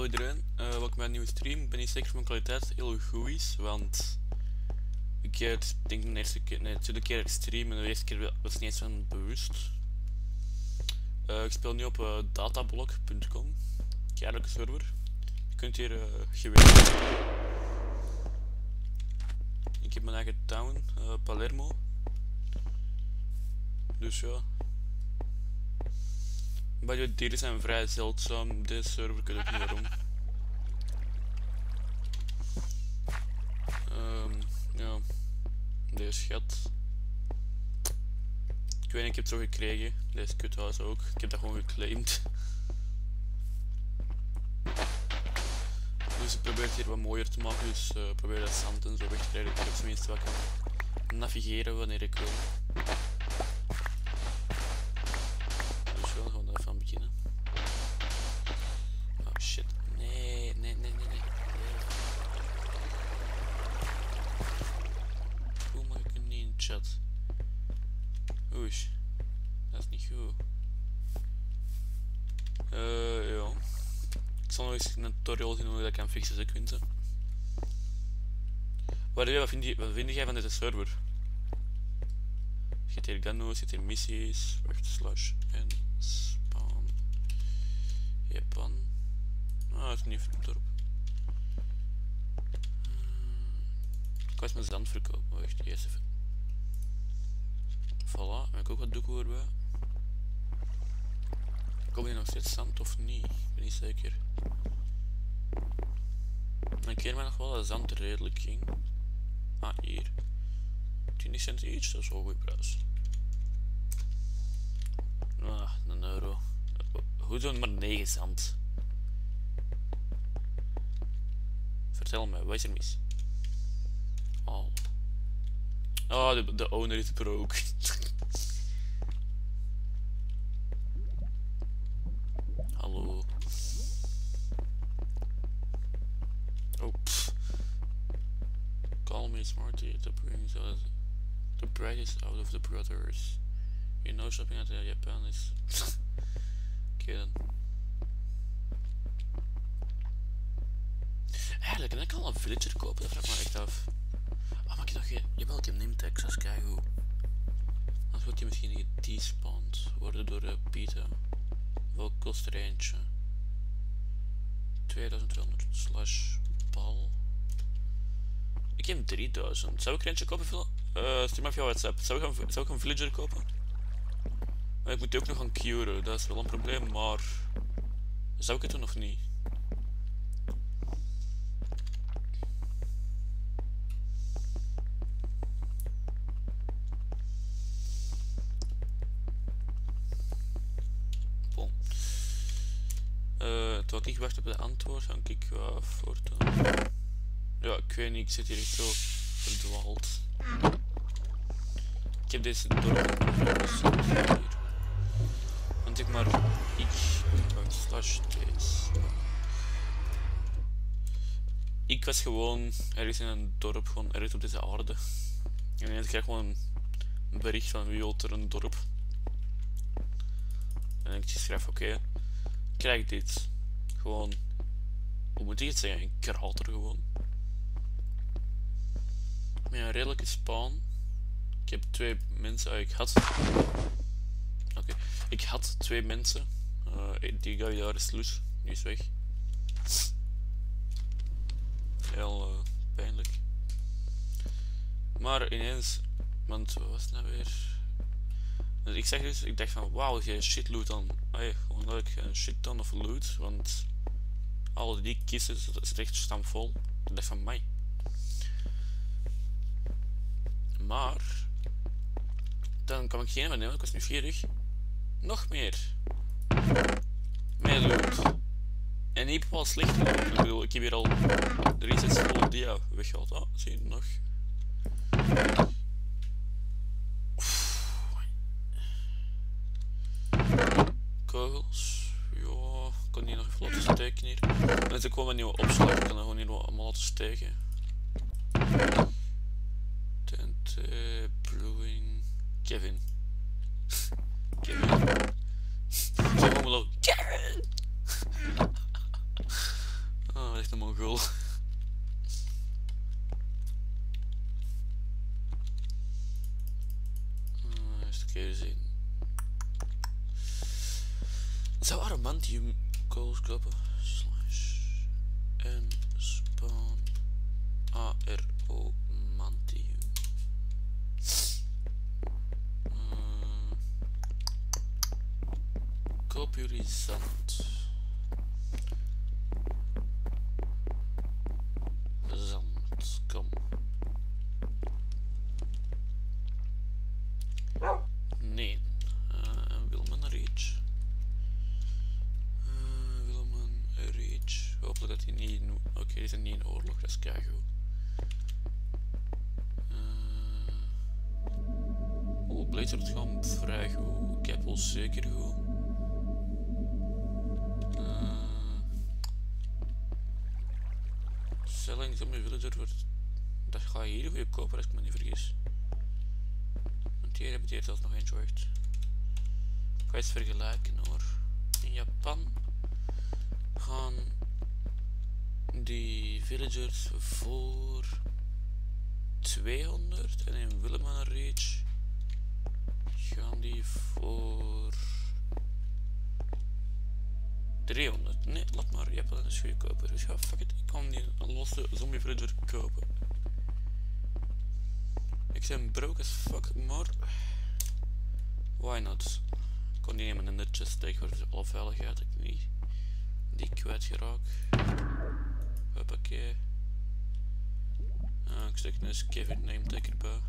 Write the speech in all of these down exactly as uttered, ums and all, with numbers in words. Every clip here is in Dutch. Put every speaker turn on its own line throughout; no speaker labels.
iedereen, uh, welkom bij een nieuwe stream. Ik ben niet zeker of mijn kwaliteit heel goed is, want ik uh, denk de eerste keer, nee, de tweede keer dat ik stream en de eerste keer was ik niet eens van bewust. Uh, ik speel nu op uh, datablog punt com, keihardelijke server. Je kunt hier uh, geweten. Ik heb mijn eigen town, uh, Palermo. Dus ja. By the way, dieren zijn vrij zeldzaam. Deze server, ik weet ook niet waarom. Um, ja, deze schat. Ik weet niet, ik heb het zo gekregen. Deze kuthuis ook. Ik heb dat gewoon geclaimd. Dus ik probeer het hier wat mooier te maken. Dus uh, probeer dat zand en zo weg te krijgen. Dat ik tenminste wat kan navigeren wanneer ik wil. Dus wel, gaan we er even beginnen. Oh shit. Nee, nee, nee, nee, nee. Hoe maak ik het niet in chat? Oei, dat is niet goed. Uh, ja. Ik zal nog eens een tutorial zien hoe ik dat kan fixen, ze Quinten. Wat vind je, wat vind jij van deze server? Je hebt hier Gano, je hebt hier missies, wacht, slash en spawn. Japan. Ah, dat is niet van het dorp. Ik was mijn zand verkopen, wacht, eerst even. Voilà, heb ik ook wat doekoe erbij. Kom hier nog steeds zand of niet? Ik ben niet zeker. Ik keer mij nog wel dat zand redelijk ging. Ah, hier. twintig cent iets, dat is wel een goede prijs. Ah, een euro. Hoe doen maar negen zand? Vertel me, wat is er mis? Oh. Oh, de, de owner is broke. Hallo. Oh, pff. Call me smarty to bring the, the brightest out of the brothers. You know shopping at Japan is... Oké dan. Eigenlijk, kan ik al een villager kopen? Dat vraag ik me echt af. Oh, maar ik nog geen... Jawel, ik heb neem Texas, kijk hoe. Anders wordt hij misschien gedespawned worden door uh, Pita. Wel kost er eentje. tweeduizend tweehonderd slash bal. Ik heb drieduizend. Zou ik er eentje kopen? Uh, stuur maar via WhatsApp. Zou ik, een, zou ik een villager kopen? Maar ik moet die ook nog gaan curen. Dat is wel een probleem, maar... Zou ik het doen of niet? Bon. Uh, terwijl ik wacht op de antwoord, ga ik uh, voortdoen. Ja, ik weet niet, ik zit hier echt zo verdwaald. Ik heb deze dorp hier. Want ik maar ik slash deze. Ik was gewoon ergens in een dorp, gewoon ergens op deze aarde. En ineens krijg ik gewoon een bericht van wie wilt er een dorp. En ik schrijf oké, okay, krijg dit. Gewoon, hoe moet ik het zeggen? Een krater gewoon. Met een redelijke spawn. Ik heb twee mensen, uh, ik had... Oké, okay. Ik had twee mensen. Uh, die guy daar is loes, die is weg. Heel uh, pijnlijk. Maar ineens, want wat was het nou weer? Dus ik zeg dus, ik dacht van wauw, je shit loot dan. Hey, gewoon leuk, een shit ton of loot, want alle die kisten zitten echt stampvol. Ik dacht van mij. Maar dan kwam ik geen van nemen, ik was nu vierig. Nog meer. Meer loot. En niet bepaald slecht. Ik bedoel, ik heb hier al drie sets volle dia weggehaald. Ah, zie je nog. Kogels. Ja, ik kan hier nog even laten steken hier. Dan is er gewoon een nieuwe opslag, ik kan er gewoon hier allemaal laten steken. Tent, uh, brewing. Kevin. Kevin. Zo gewoon Kevin! Zou adamantium coals kopen? Slash en spawn aro mantium. Uh, koop jullie zand. Zand, kom. Nee. Uh, Wilman Reach. Uh, Wilman Reach. Hopelijk dat hij niet... Oké, okay, die zijn niet in oorlog, dat is keigoed. Uh, oh, Blazer wordt gewoon vrij goed. Keppel zeker goed. Uh, selling zombie villager wordt... Dat ga je hier weer kopen als ik me niet vergis. Want hier heb je zelfs nog eentje wacht. Ik ga eens vergelijken hoor. In Japan gaan die villagers voor tweehonderd en in Wilman Reach gaan die voor driehonderd. Nee, laat maar, Japan is goedkoper. Dus ja, fuck it, ik kan die een losse zombie villager kopen. Ik ben broke as fuck, maar why not? Ik kon die nemen in de chest tegen voor alle veiligheid, dat ik niet die kwijt geraak. Hoppakee. Ah, ik stek een Kevin name tag erbij.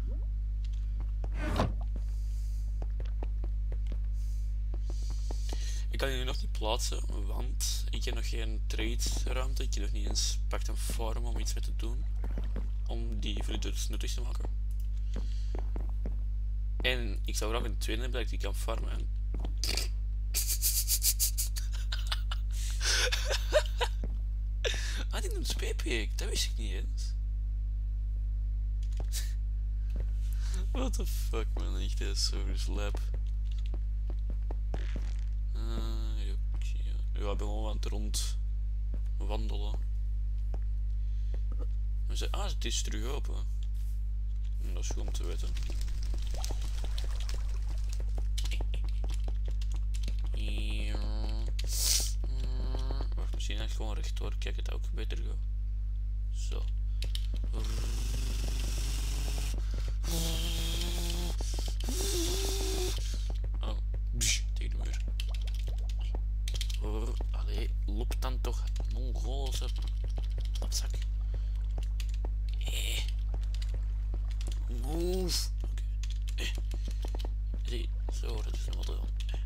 Ik kan die nu nog niet plaatsen, want ik heb nog geen trade ruimte. Ik heb nog niet eens pakt een farm om iets mee te doen. Om die villagers nuttig te maken. En ik zou graag een tweede hebben dat ik die kan farmen. En... ah, die noemt speepeek, dat wist ik niet eens. What the fuck man, echt, dat is zo slap. Uh, ja, ja, ik ben wel aan het rondwandelen. We zeggen, ah, het is terug open. Dat is goed om te weten. Wacht, misschien echt gewoon rechtdoor. Kijk, het ook beter gaat. Zo. Oh, psh, tegen de muur. Allee, loop dan toch, Mongoolse lapzak. Eh. Move. Oké. Okay. Eh. Zie, zo, dat is een wat dan.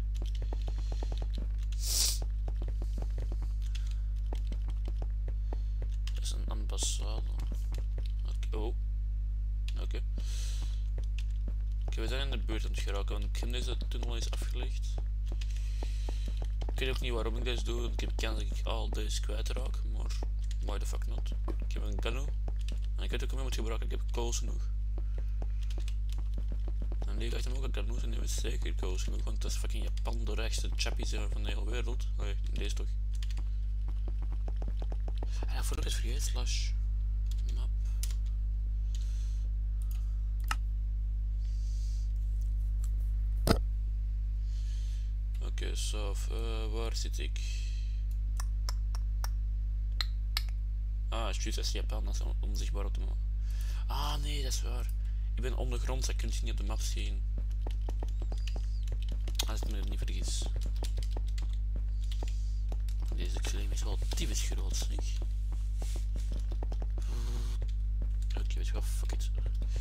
Dat is een ambassade. Oké, oh. Oké. Okay. Okay, we zijn in de buurt aan het geraken, want ik heb deze tunnel is afgelegd. Ik weet ook niet waarom ik deze doe, want ik heb kans dat ik al deze kwijtraak, maar why the fuck not. Ik heb een canoe en ik weet ook hoe ik moet gebruiken, ik heb koos genoeg. En die gaat hem ook een canoe en die heeft zeker koos genoeg, want dat is fucking Japan, de rijkste chappies van de hele wereld. Nee, deze toch. En ja, voordat ik het vergeet, slash map. Oké, okay, so, uh, waar zit ik? Ah, is juist als Japan, dat is onzichtbaar op de map. Ah nee, dat is waar. Ik ben ondergronds, dat kun je niet op de map zien. Als ik me niet vergis. Deze claim is wel typisch groot, zeg. Oké, okay, weet je wat, fuck it.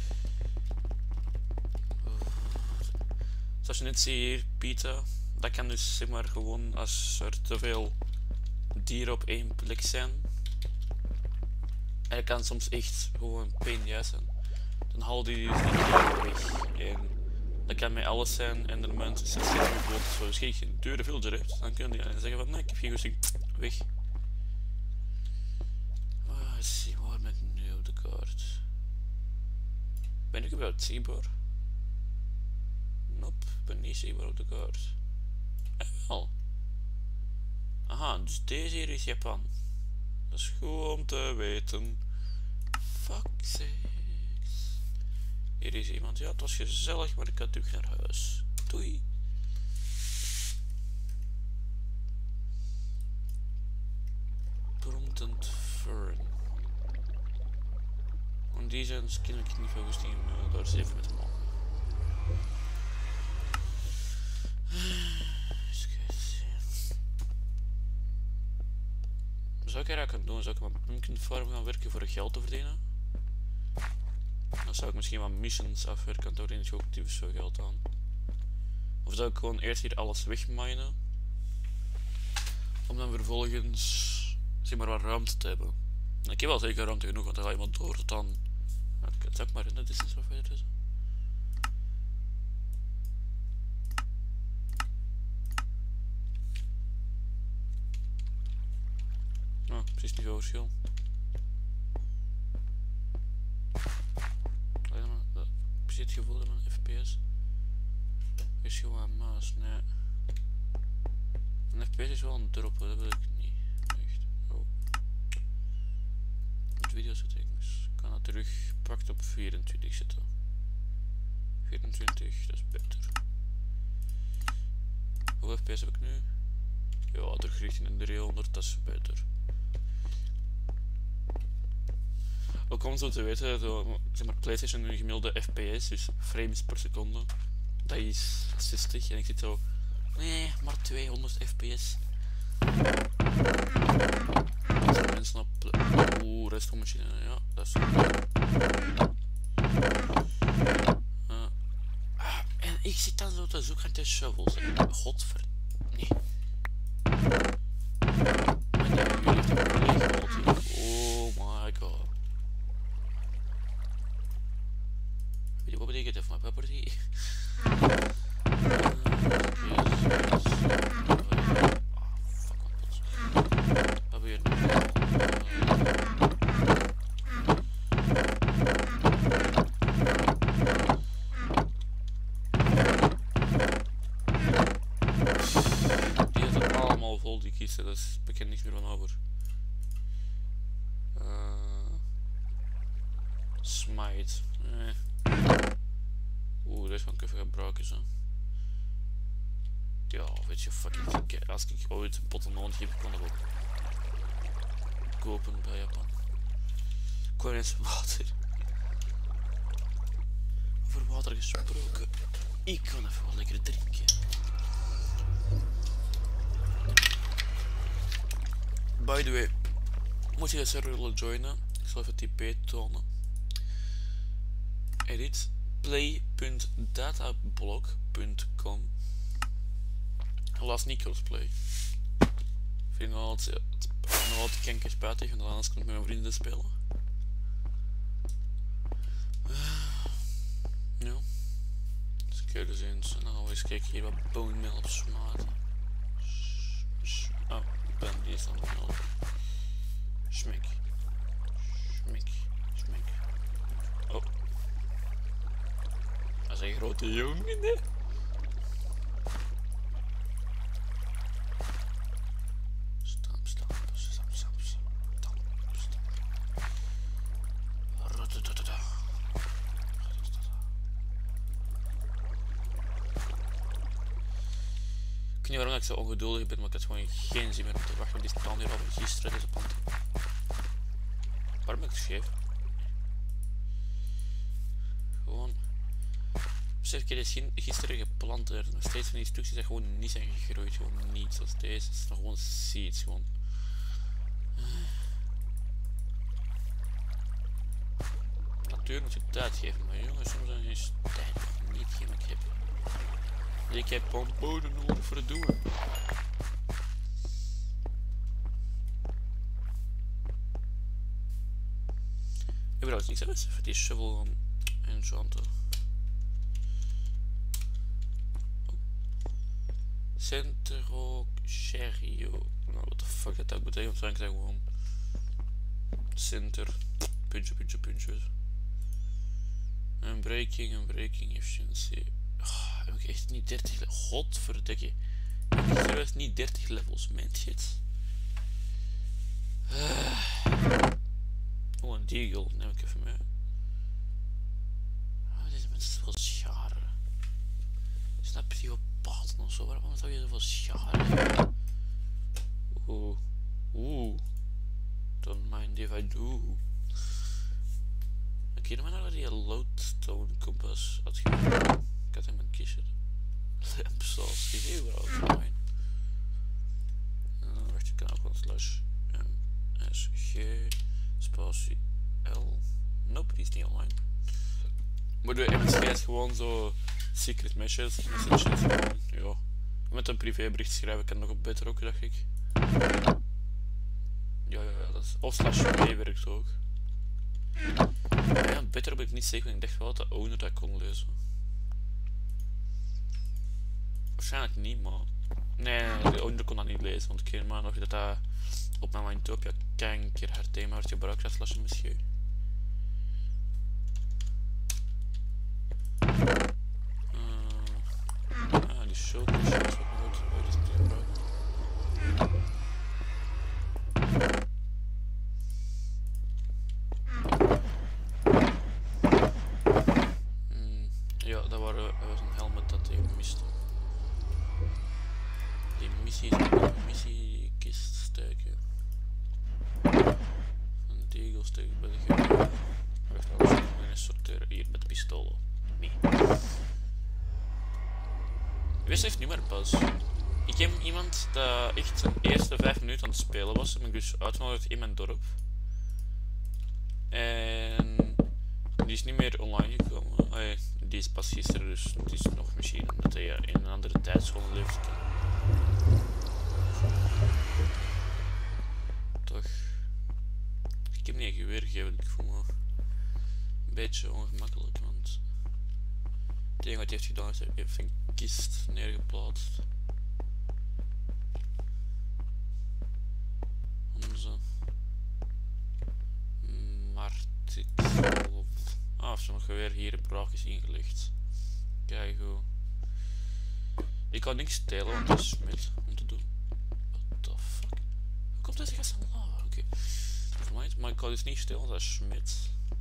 Zoals je net ziet hier, pita. Dat kan dus zeg maar gewoon als er te veel dieren op één plek zijn. En dat kan soms echt gewoon pain juist zijn. Dan haal die dus niet weg. En dat kan met alles zijn en de mensen zeggen bijvoorbeeld zo dus als je geen dure filter hebt, dan kunnen die zeggen van nee, ik heb geen goesting, weg. Ah, zie waar ben ik nu op de kaart? Ben ik überhaupt zichtbaar? Nope, ik ben niet zichtbaar op de kaart. Eh, wel. Aha, dus deze hier is Japan. Dat is goed om te weten. Fuck sakes. Hier is iemand. Ja, het was gezellig, maar ik ga terug naar huis. Doei. Verdant Fern. En die zijn dus kennelijk niet veel goesting uh, door zeven met hem al. Zou ik er kunnen doen? Zou ik met Pumpkin Farm gaan werken voor geld te verdienen? Dan zou ik misschien wat missions afwerken, want daar verdien ik ook typisch veel geld aan. Of zou ik gewoon eerst hier alles wegminen? Om dan vervolgens zeg maar wat ruimte te hebben. En ik heb wel zeker ruimte genoeg, want dan ga je iemand door tot dan. Het zou ik maar in de distance wat verder is. Nou, precies niet veel verschil. Precies het gevoel dat mijn F P S is gewoon aan maas. Nee. Mijn F P S is wel een droppen, dat wil ik niet. Echt. Oh. Met videosettings. Ik kan dat terug pakt op vierentwintig zetten. vierentwintig, dat is beter. Hoeveel F P S heb ik nu? Ja, terug richting de driehonderd, dat is beter. Ook om zo te weten, zo, zeg maar, PlayStation een gemiddelde F P S, dus frames per seconde, dat is zestig en ik zit zo, nee, maar tweehonderd F P S. Mensen op, oeh, rest van machine, ja, dat is uh, ah, en ik zit dan zo te zoeken naar shovels, godver, nee. Oh my god. Wat betekent dat voor mijn property? Wat weer? Die had het allemaal vol, die kisten, dat is bekend niks meer van over. Uh, smite. Eh. Oeh, deze kan ik even gebruiken zo. Ja, weet je, fucking, als ik ooit een pot nodig heb, kan dat ook kopen bij Japan. Ik wou eens water. Over water gesproken. Ik kan even wel lekker drinken. By the way, moet je de server willen joinen? Ik zal even T P tonen. Edit. play punt datablog punt com. Helaas niet crossplay. Ik vind nog altijd, nog altijd kenker spijtig, want anders kan ik met mijn vrienden spelen. Uh, ja. Dus kijk eens eens. En dan gaan we eens kijken hier wat bone meal op smaten. Oh, ik ben die is dan nodig. Schmik. Schmik. Schmik. Oh. Dat is een grote jongen, hè? Stamp, stamp, stamp, stamp, stamp, stamp. Rotototota. Ik weet niet waarom ik zo ongeduldig ben, maar ik had gewoon geen zin meer om te wachten. Die staan hier al gisteren, deze pand. Waarom ben ik scheef? Gewoon. Besef ik dat gisteren geplant werden. Nog steeds van die stukjes dat gewoon niet zijn gegroeid. Gewoon niet zoals deze. Het is nog gewoon seeds. Gewoon. Natuurlijk moet je tijd geven, maar jongens, soms zijn je tijd nog niet geven. Ik heb. Ik heb pompoenen nodig voor het doen. Ik heb trouwens niks anders. Even die shovel en chanten. Centro Cherio. Nou, what the fuck dat dat betekent? Of ik zeg gewoon center. Puntje, puntje, puntje. Een breaking, een breaking efficiency. Oh, heb ik echt niet dertig levels? Godverdikke. Ik heb serieus niet dertig levels, man shit. Uh. Oh, een deagle. Neem ik even mee. Oh, deze mensen wel scharen. Snap je op paten of zo? Waarom zou je zoveel scharen? Oeh. Oeh. Oeh. Ik herinner me nog dat die Lodestone kompas had gegeven. Ik had hem een kistje. Lampsauce, die heel wel fijn. Uh, wacht, ik kan ook gewoon slash msg spatie l. Nope, die is niet online. Maar de M S G is gewoon zo secret messages, messages gewoon, ja. Met een privébericht schrijven kan nog op beter ook, dacht ik. Ja, ja, ja, dat is... Of slash mee werkt ook. Ja, beter ben ik niet zeker, ik dacht wel dat de owner dat kon lezen. Waarschijnlijk niet, maar... Nee, nee, de owner kon dat niet lezen, want ik herinner me nog dat dat op mijn Mindtopia een keer haar thema werd gebruikt als slash misschien. Uh, ah, die show is ook nooit ooit eens meer gebruikt. Mm, ja, dat, waren, dat was een helmet dat hij miste. Die missie is in de missiekist steken. Een tegel steken bij de geweer. Wacht, dat was een sorteren hier met de pistolen. Nee. Wist heeft niet meer pas. Ik heb iemand dat echt zijn eerste vijf minuten aan het spelen was, heb ik dus uitgenodigd in mijn dorp. En die is niet meer online gekomen. Allee, die is pas gisteren, dus het is nog misschien dat hij in een andere tijdzone leeft. Toch. Ik heb niet een geweer gegeven, ik voel me een beetje ongemakkelijk, want het enige wat hij heeft gedaan is hij heeft een kist neergeplaatst. Onze Martix. Ah, heeft ze nog weer hier braakjes ingelegd. Kijk hoe. Ik kan niks stelen, want dat is smid om te doen. What the fuck? Hoe komt deze gast aan lava? Oké. Okay. Nevermind, maar ik kan dus niet stelen, dat is smid.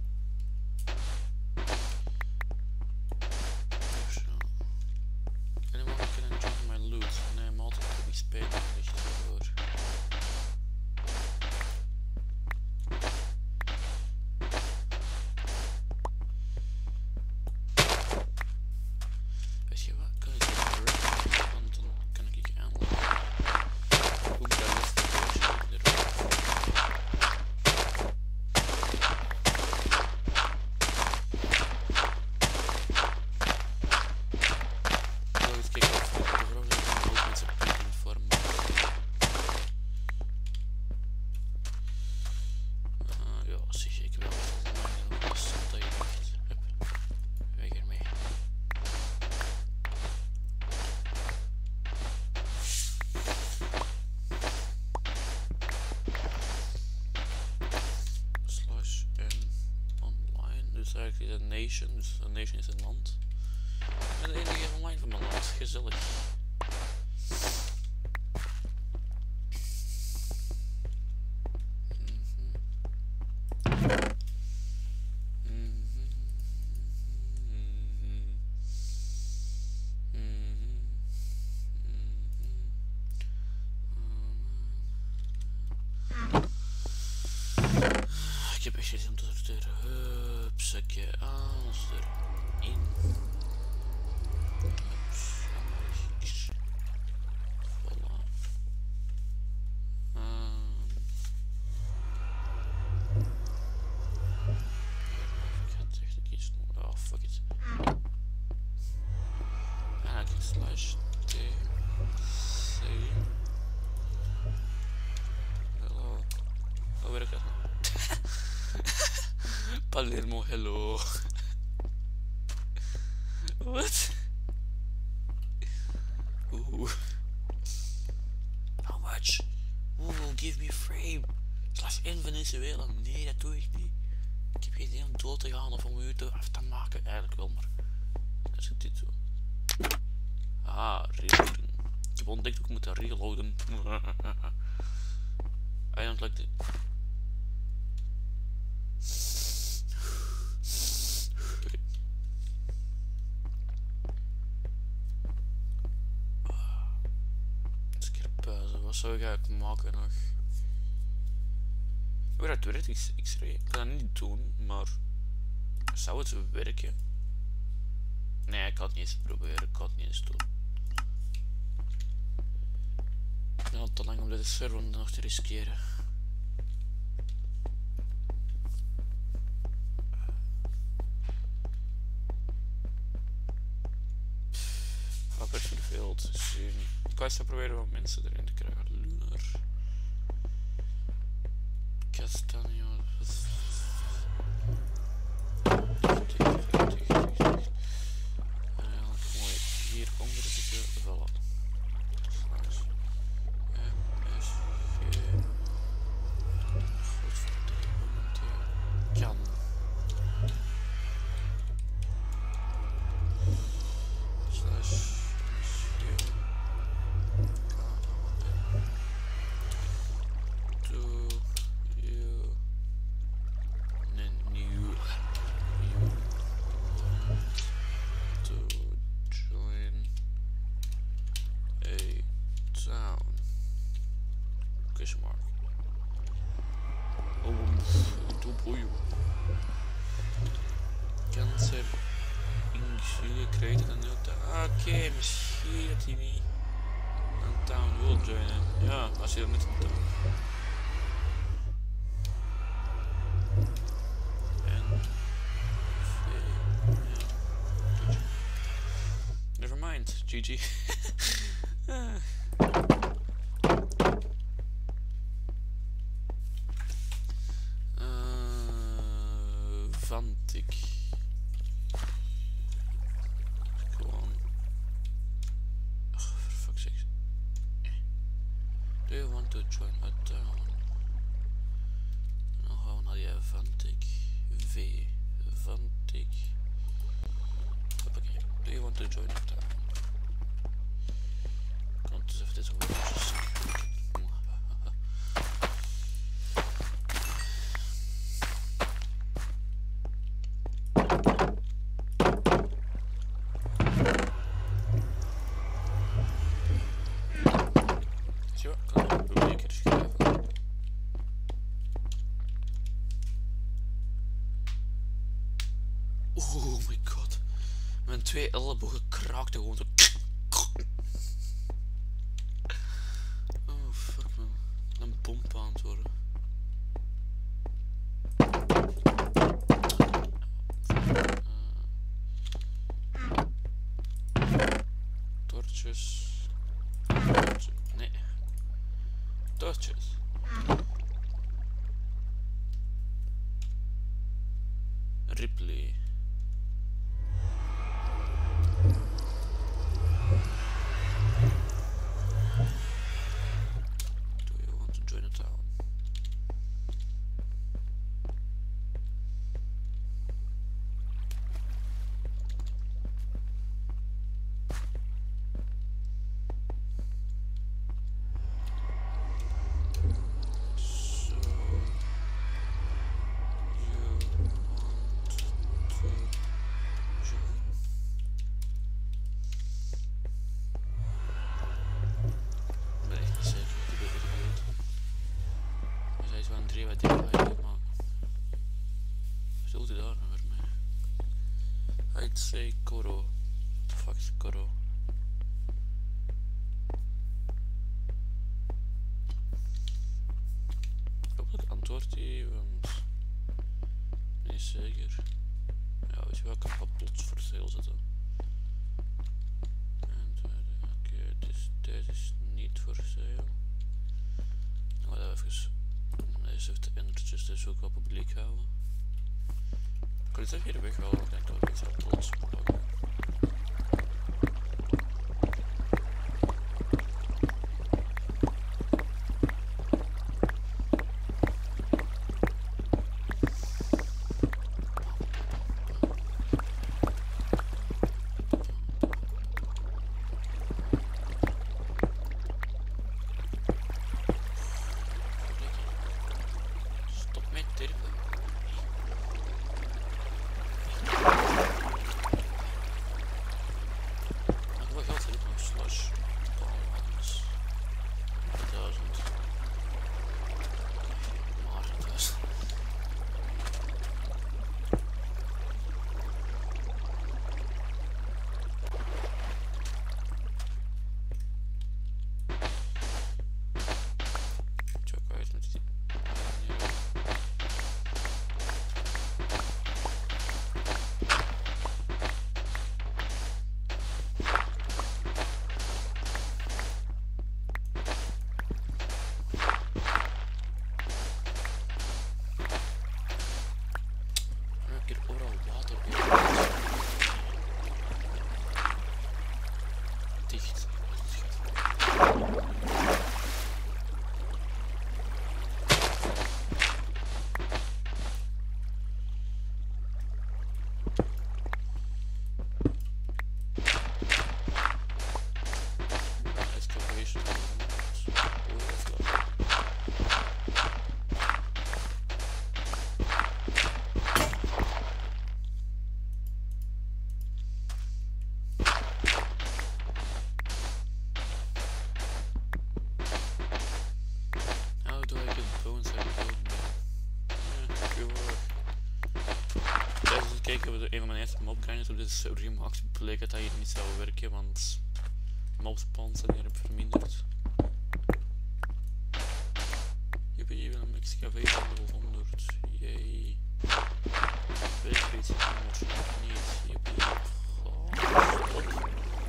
Eigenlijk is een nation, dus een nation is een land. Ik ben de enige online van mijn land, gezellig. Ik heb echt geen zin om te sorteren. Hupsakje, alles erin. Hups, allemaal. Voilà. Um. Ik ga het echt een keer doen. Oh, fuck it. En dan klik slash T C. Hello. Hoe werkt dat? Palermo, hello. What? Ooh. How much? Ooh, give me a frame. Slash in Venezuela. Nee, dat doe ik niet. Ik heb geen idee om dood te gaan of om u te af te maken. Eigenlijk wel, maar dat is dit zo. Ah, reloaden. Ik heb ontdekt hoe ik moet reloaden. I don't like it. Wat zou ik eigenlijk maken nog? Hoe dat werkt, X-ray? Ik kan dat niet doen, maar zou het werken? Nee, ik kan het niet eens proberen, ik kan het niet eens doen. Ik ben al te lang om deze server nog te riskeren. Ik ga best veel te zien. Ik ga eens proberen wat mensen erin te krijgen. Lunar. Castanio. Hieronder zitten, voilà. Slash. M S G. Kan. Slash. M S G. Do you. Nee, new. You. To join a town. Question mark. Oh, doe boeien. Cancer ingestuurd created a new town. Oké, okay, misschien dat hij niet een town wil joinen. Ja, als je er net een town. En ja. Never mind, G G. ah. uh, Vantik. Gewoon. Oh, for fuck's sake. Do you want to join a town? Dan gaan we naar die Vantik. V. Vantik. Hoppakee. Do you want to join a town? Want dus even dit woordjes. Zo, kan ik een publiek schrijven. Oh my god. Mijn twee ellebogen kraakten gewoon zo. Oh fuck man. Een pomp aan het worden. Uh, tortjes. Nee. Tortjes. Ripley. Drie wat dingen eigenlijk, maar zult u daar nog weer mee? I'd say Koro. What the fuck is Koro? Hopelijk antwoordt hij, want nee zeker. Ja, weet je wel, ik kan wat plots voor sale zetten. En oké, okay, deze is niet voor sale. Nou, dat even. Deze heeft de endertjes dus ook wel publiek houden. Ik kan het even hier weghalen, ik denk dat ik het zo plots pakken. kijken, we een van mijn eerste mobgrinders op deze server gemaakt. Bleek dat dat hier niet zou werken, want mobspawns zijn hier verminderd. Jippie, wil een excavator level honderd. Jee. Weet ik iets anders? Niet. Jippie. Oh, stop.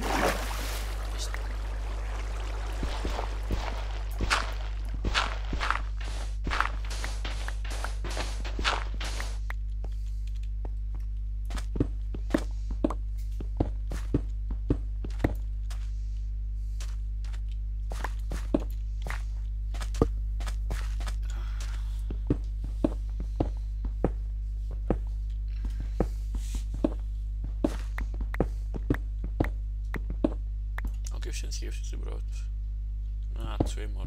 Sinds heeft ze überhaupt? Ah, twee maar.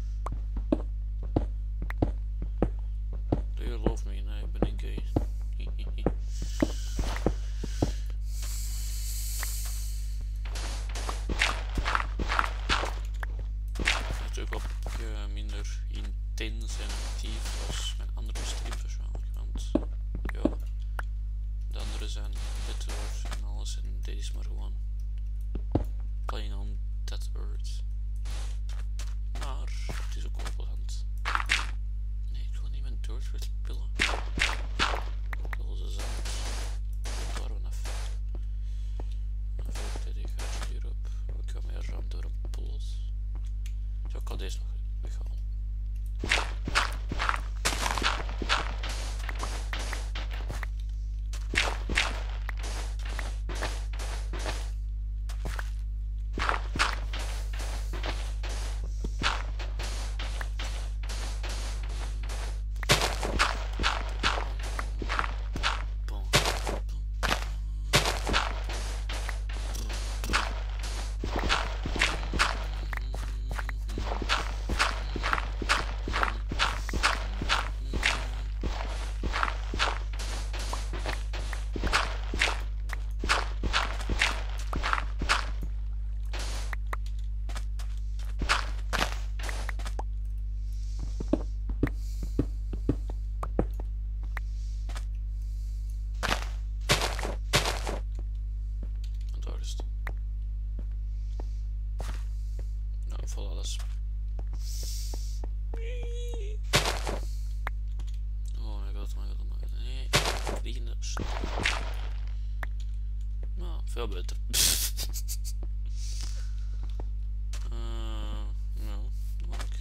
Do you love me? Nee, ik ben een gay. Natuurlijk ook uh, minder intens en actief als mijn andere streams waarschijnlijk, want ja, de andere zijn beter en alles en deze is maar gewoon playing on that earth. Maar het is ook wel plezant. Nee, ik wil niet mijn dirt weer spillen. Ik wil ze zand. Dat waren we af. Even dit gaat hierop. Ik ga meer ram door een plot. Zo, ik kan deze nog weghalen. Vol alles. Oh mijn god, mijn god, mijn god. Nee, vliegende stok. Nou, veel beter. uh, nou, leuk.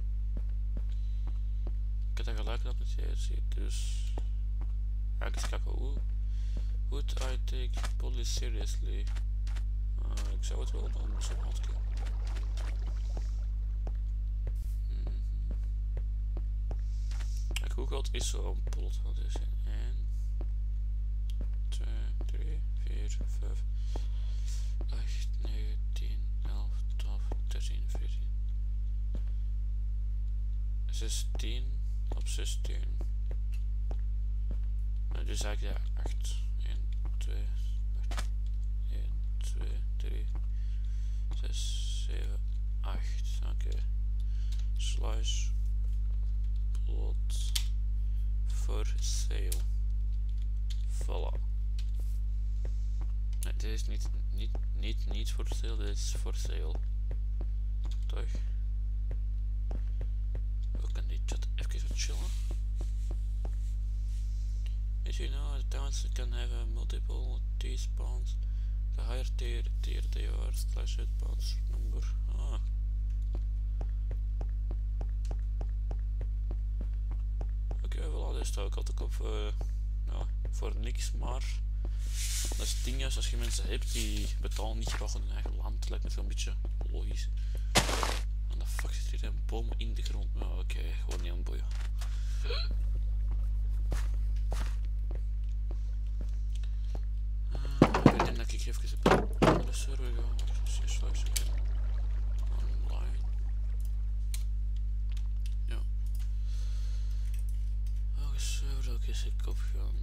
Ik heb dat gelijk dat het hier ziet, dus... Ja, ik eens kijken hoe... Would I take police seriously? Uh, ik zou het wel doen, zo wat. Hoe groot is zo'n plot? Wat is het? één, twee, drie, vier, vijf, acht, negen, tien, elf, twaalf, dertien, veertien, zestien op zestien. Nou, dus eigenlijk ja, acht. één, twee, één, twee, drie, zes, zeven, acht. Oké. Okay. Slice. Plot. For sale. Voilà. Nee, dit is niet, niet, niet, niet voor sale, dit is for sale. Toch? We kunnen die chat even wat chillen. As you know, the towns can have a multiple T-spawns. The higher tier, tier they are, slash hit bounce number. Ah. Oké, okay, voilà, daar sta ik altijd op uh, ja, voor niks, maar dat is het ding juist, als je mensen hebt die betalen niet graag in hun eigen land, lijkt me zo'n beetje logisch. En de fuck zit hier een boom in de grond? Nou, oké, okay, gewoon niet aan boeien. Uh, ik denk dat ik even op een andere server ga, precies luisteren. Online. Ja. Welke server zou ik eens op gaan?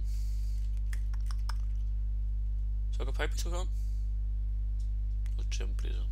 Zou ik op Hypixel gaan? Of Gem Prison?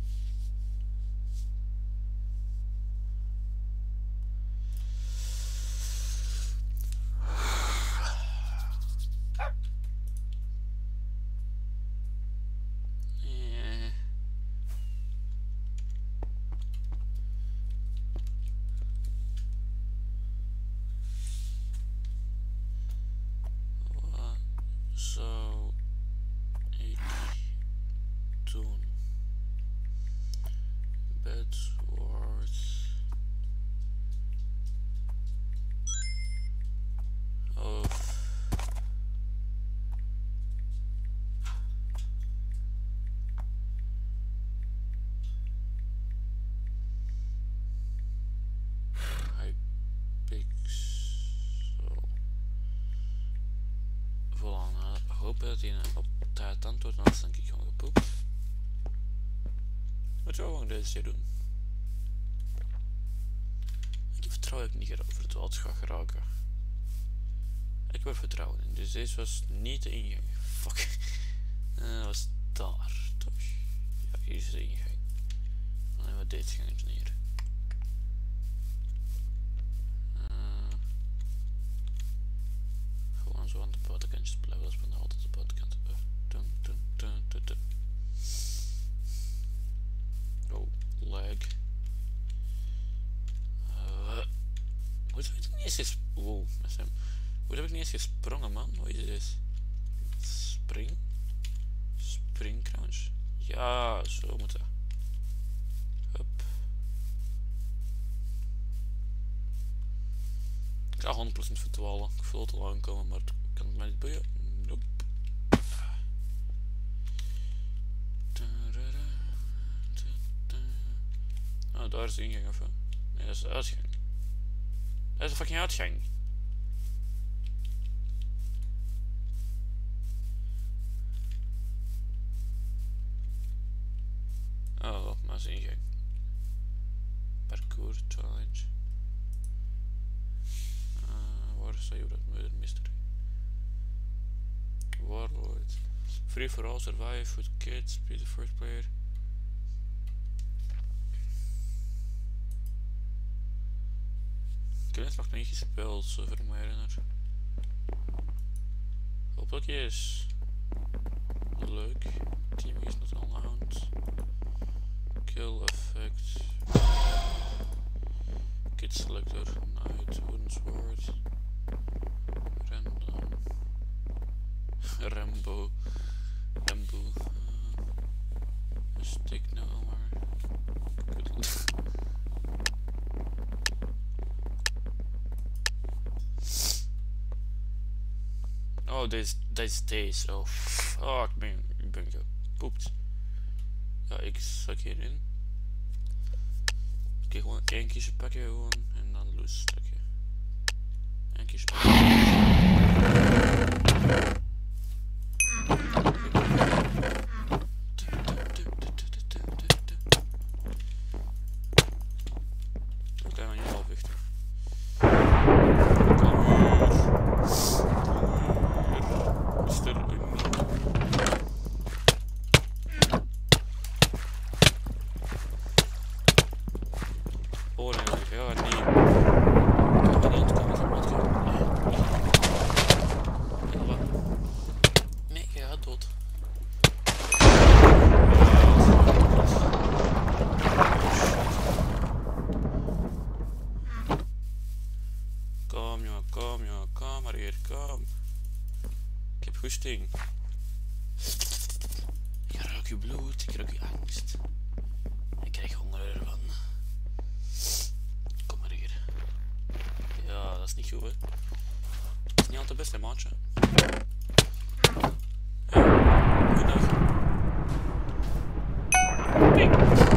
hopen dat hij op tijd antwoordt, anders denk ik gewoon gepoept. Moeten we gewoon deze keer doen. Ik vertrouw dat ik niet verdwaald ga geraken. Ik wil vertrouwen in, dus deze was niet de ingang. Fuck. Uh, dat was daar, toch? Ja, hier is de ingang. Dan hebben we dit gangetje hier. Uh, gewoon zo aan de buitenkantjes blijven, dat is bijna altijd de buitenkant. Uh, dun, dun, dun, dun, dun. Oh, lag. Uh, hoe heb ik niet eens ges... Wow, met hem. Hoe heb ik niet eens gesprongen, man? Hoe is dit? Spring? Spring crunch? Ja, zo moet dat. Hup. Ik ga honderd procent verdwalen. Ik voel het al aankomen, maar het kan het mij niet boeien. Nope. Oh, daar is de ingang, of hè? Nee, dat is de uitgang. Dat is de fucking uitgang. Oh, maar is ingang. Parcours challenge. Uh, waar sta je op dat murder mystery? Warlord. Free for all, survive with kids, be the first player. Ik heb net nog niet gespeeld, zover ik me herinner. Hopelijk is leuk. Teaming is not allowed. Kill effect. Kit selector. Knight. Wooden sword. Random. Rambo. Rambo. Uh, stick no more. Good. Oh, deze, deze, deze. Oh, oh ik ben, ik ben gepoept. Ja, ik zak hierin. Oké, gewoon één kiesje pakken gewoon en dan loose trekken. Eén kiesje pakken. Oké, maar niet halfwichtig. Oh nee, ja nee. Ik kan niet ontkomen van wat ik... Nee, je gaat dood. Kom jongen, kom jongen, kom maar hier, kom. Ik heb goesting. Ik ruik je bloed, ik ruik je angst. Ik krijg honger ervan. Kom maar hier. Ja, dat is niet goed hè. Dat is niet altijd best hè maatje. Ja, goedendag. Ping.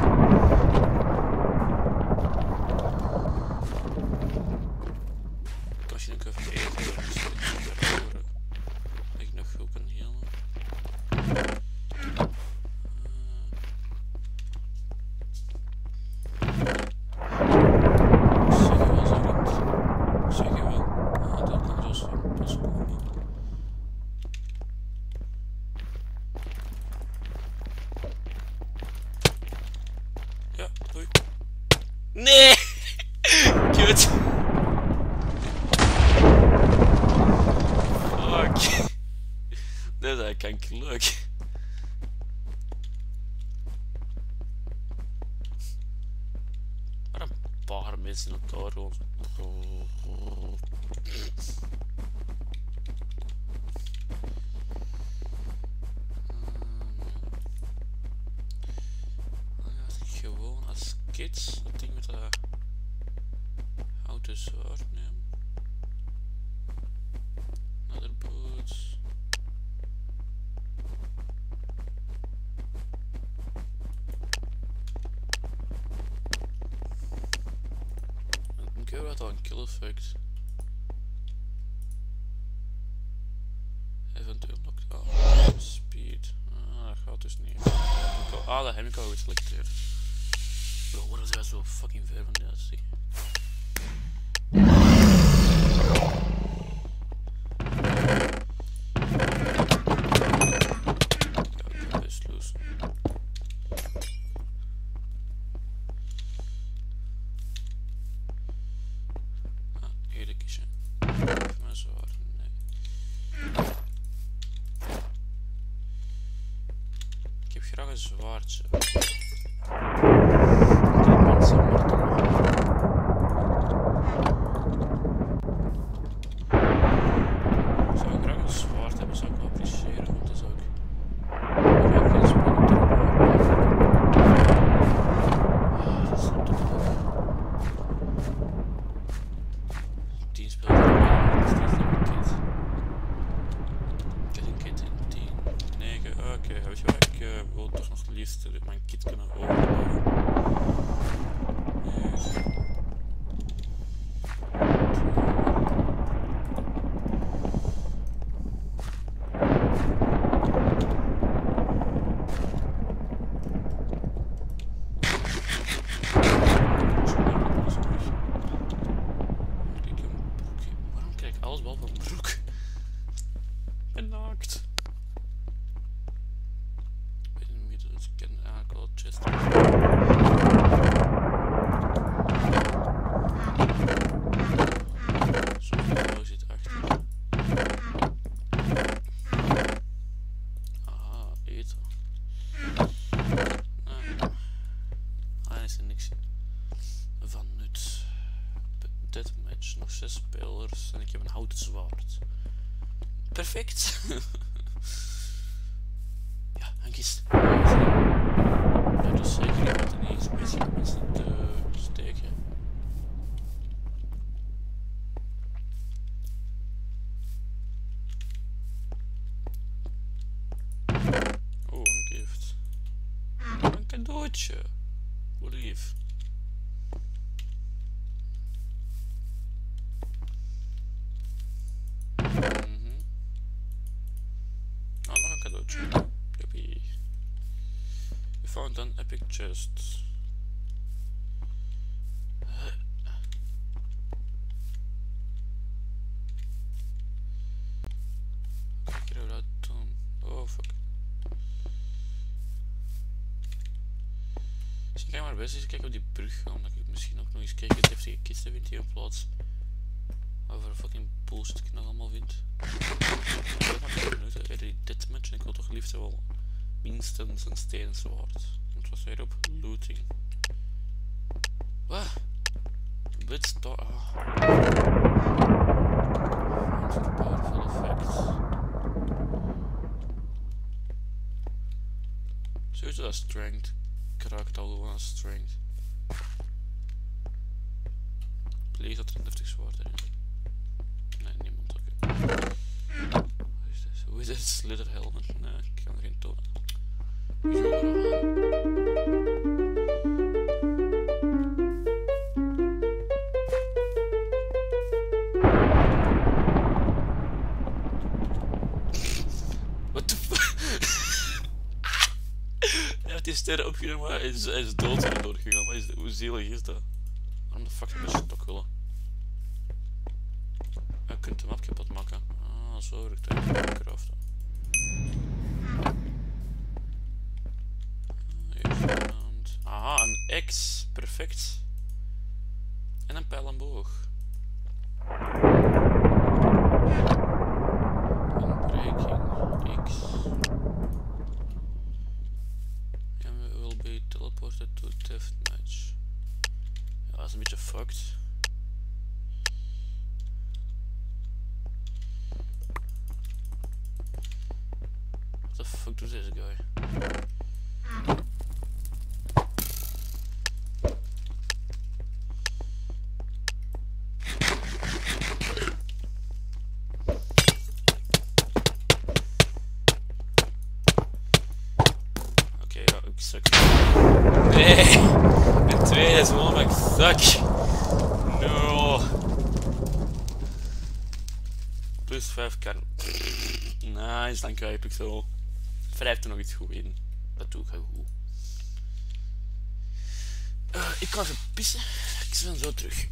Ik kan je nog even eten. Dat ik nog goed kan healen. Ja, doei. Nee! Kut! Fuck. Dat is eigenlijk leuk. Maar een paar mensen op daar rond. Gewoon als kids dat ding met de houten zwaard nemen. Another boots. Ik heb wat al een kill effect. Eventueel knockdown. dus niet. Ah, dat heb ik al geselecteerd. Bro, waarom zijn we zo fucking ver van de uitzie? Graag een zwaardje. Zou ik graag een zwaard hebben, zou ik wel appreciëren, want dat is ook. Ah, dat is zo tof. tien spelers er steeds niet mijn kit. Ik heb een kit in tien, negen, oké, okay, weet je wat? Ik uh, wil toch nog het liefst mijn kit kunnen overbouwen. Yes. Waarom krijg ik alles behalve een broek? Ik ben naakt. Dus ik ken eigenlijk wel chest. Zo zit achter. Ah, eten. Nou, ah, is er niks van nut. Deathmatch, nog zes spelers en ik heb een houten zwaard. Perfect. Ja, een kist. Ja, dat is zeker niet wat er niet is met mensen te steken. Oh, een gift. Een cadeautje. Hoe lief. Mm-hmm. Oh, nog een cadeautje. Joepie. We found an epic chest. Kijk hier uit doen. Oh fuck. Dus ik ga maar best eens kijken op die brug, omdat ik misschien ook nog eens kijken of deftige kisten vind hier in plaats. Wat voor fucking bullshit ik nog allemaal vind. Ik heb maar twee minuten eerder die deathmatch en ik wil toch liefst wel minstens een stenen zwaard. Het was weer op looting. Wat? Bit star. Ah. Powerful effect. Sowieso dat strength. Kraakt al gewoon aan strength. Please dat er een deftig zwaard erin. Nee, niemand ook. Hoe is dit? Hoe is dit? Slither helmet? Nee, ik kan er geen tonen. What the fuck? Hij heeft die sterren opgenomen, maar hij is, hij is dood en doorgegaan. Maar is, hoe zielig is dat? Waarom de fuck heb je stok willen? Je kunt hem ook kapot maken. Ah, zo werkt het. Craften. Aha, een X. Perfect. En een pijl en boog. Unbreaking X. And we will be teleported to deathmatch. Ja, dat is een beetje fucked. What the fuck does this guy? Nee! Een tweede is gewoon maar suck! No! Plus vijf kan. Nice, dankjewel Pixel. Wrijf er nog iets goed in. dat doe ik heel goed. Uh, ik ga even pissen. Ik ben zo terug.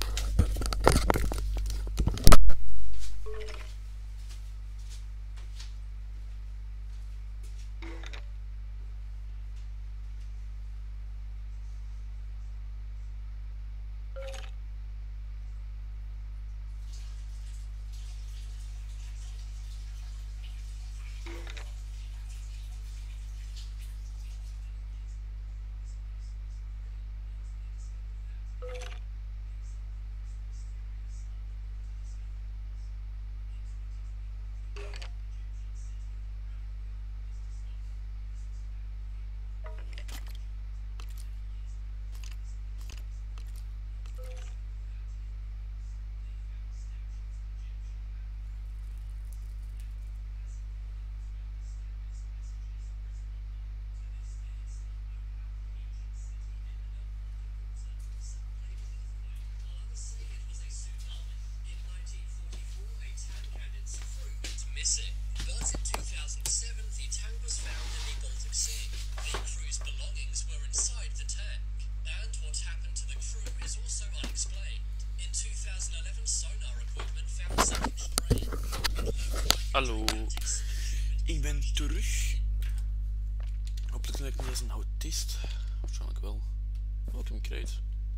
Missing, but in two thousand seven the tank was found in the Baltic Sea. The crew's belongings were inside the tank, and what happened to the crew is also unexplained. In two thousand eleven, sonar equipment found something strange.
Hallo, ik ben terug. Hopelijk ben ik niet eens een autist. Waarschijnlijk wel. Wat een kreet.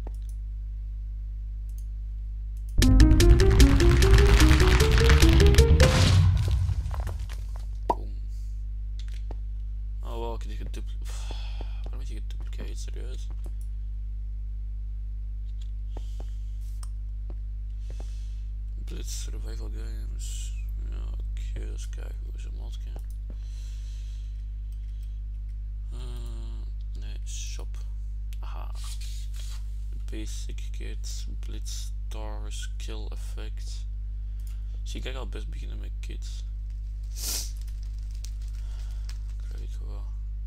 Waarom is die geduplicate? Serieus? Blitz Survival Games. Ja, oké, okay, eens kijken hoe is een modje. Uh, nee, shop. Aha. Basic kits, Blitz Stars, Kill Effect. Zie ik al best beginnen met kits. Krijg ik gewoon.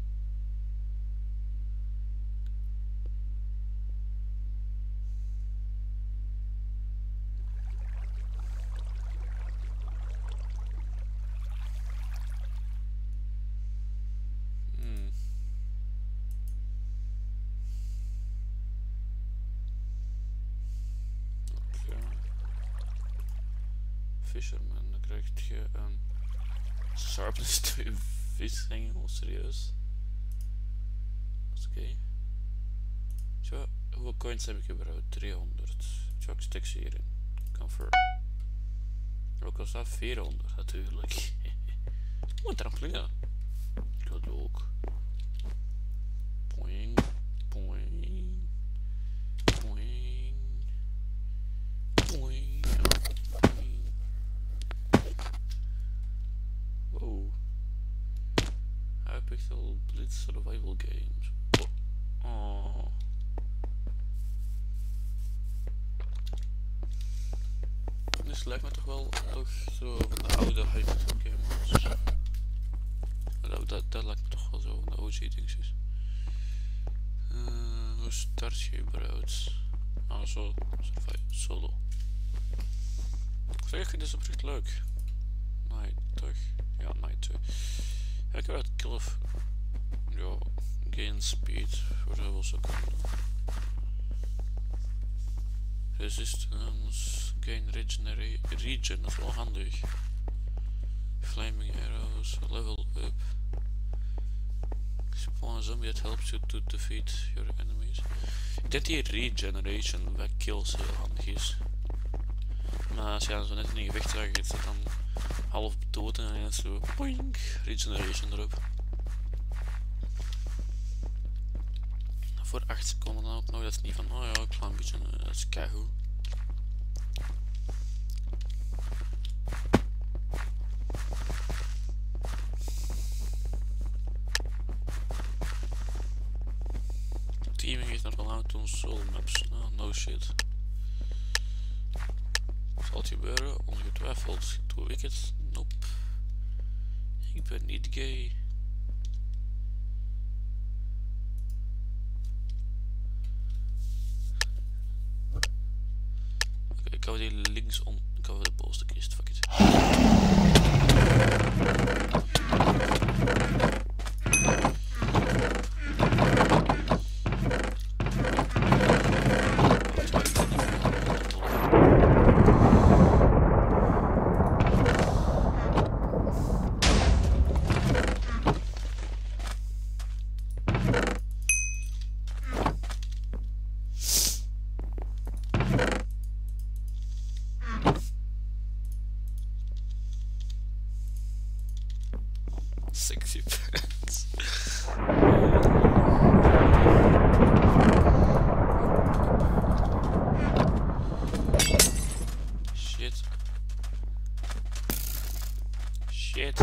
Fisherman, dan krijg je een sharpness twee vishengel, serieus. Dat is oké. Okay. Zo, hoeveel coins heb ik überhaupt? driehonderd. Zo, ik stek ze hierin. Confirm. Ook al staat vierhonderd natuurlijk. Mooi trampoline. Ik wil het ook. Poing, poing, poing, poing. Wow. Hypixel Blitz Survival Games. Oh. Dit lijkt me toch wel toch zo van de oude Hypixel Games. Dat, dat, dat lijkt me toch wel zo van de O G dingetjes. Uh, hoe start je überhaupt? Ah, zo. Solo. Zeg, ik vind dit oprecht leuk. Nee, toch? Ja, night twee. Ja, ik heb het kill of... Ja, gain speed. Voor dat wel zo kunnen doen. Resistance, gain regenerate, regen, dat is wel handig. Flaming arrows, level up. Spawn a zombie that helps you to defeat your enemies. Ik denk die regeneration bij kills heel handig is. Maar als je dan zo net in een gevecht zag, is dat dan half dood en dan zo boink, regeneration erop. Voor acht seconden dan ook nog, dat is niet van, oh ja, een klein beetje, dat is keigoed. Teaming is nog wel aan toen soul maps, no, no shit. Zal het gebeuren? Ongetwijfeld. Doe ik het? Nope. Ik ben niet gay. Oké, okay, ik hou die links om. Ik hou de bovenste kist. Fuck it. Sexy pants. Shit. Shit.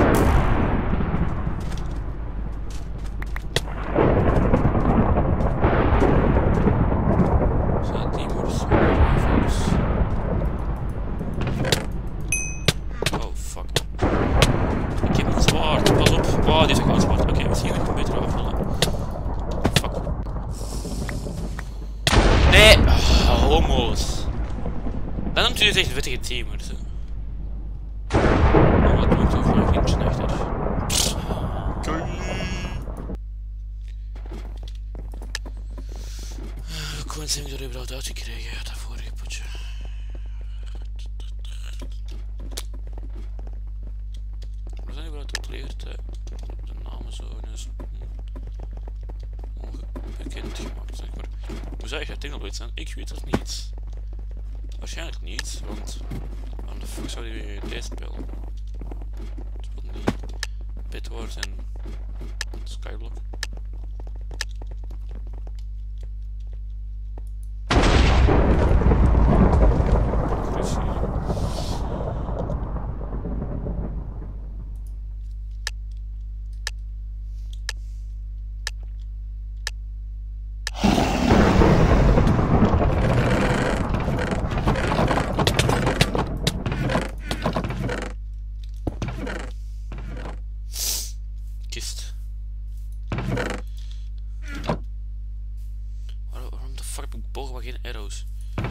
Zo, die moeten zo rifles. Oh, fuck. Ik heb een zwaard, pas op. Oh, die is een goud zwaard. Oké, okay, misschien nog een betere afvallen. Fuck. Nee! Oh, homo's. Dan noemt u dit echt een vettige teamer. Zo. Oh, wat doet toch nog eentje achter? Hoe zijn we er überhaupt uitgekregen uit dat vorige potje? We zijn überhaupt geleerd de namen zo eens onbekend gemaakt, zeg maar. Hoe zou je het technologisch zijn? Ik weet het niet. Waarschijnlijk niet, want waarom de fuck zou je deze spelen? Het speelt niet Bedwars en Skyblock. Kist. Waarom, waarom de fuck heb ik bogen maar geen arrows?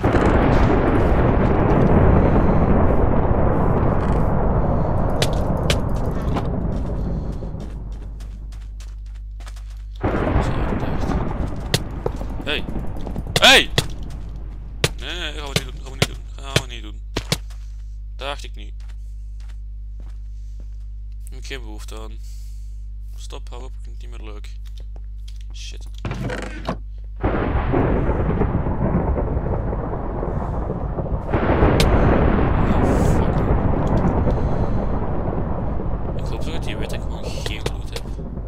Hey! Hey! Nee, nee, gaan we niet doen, gaan we niet doen, gaan we niet doen. Dat dacht ik niet. Ik heb geen behoefte aan. Stop, hou op, ik vind het niet meer leuk. Shit. Oh, fuck. Ik hoop zo dat die weet dat ik gewoon geen loot heb.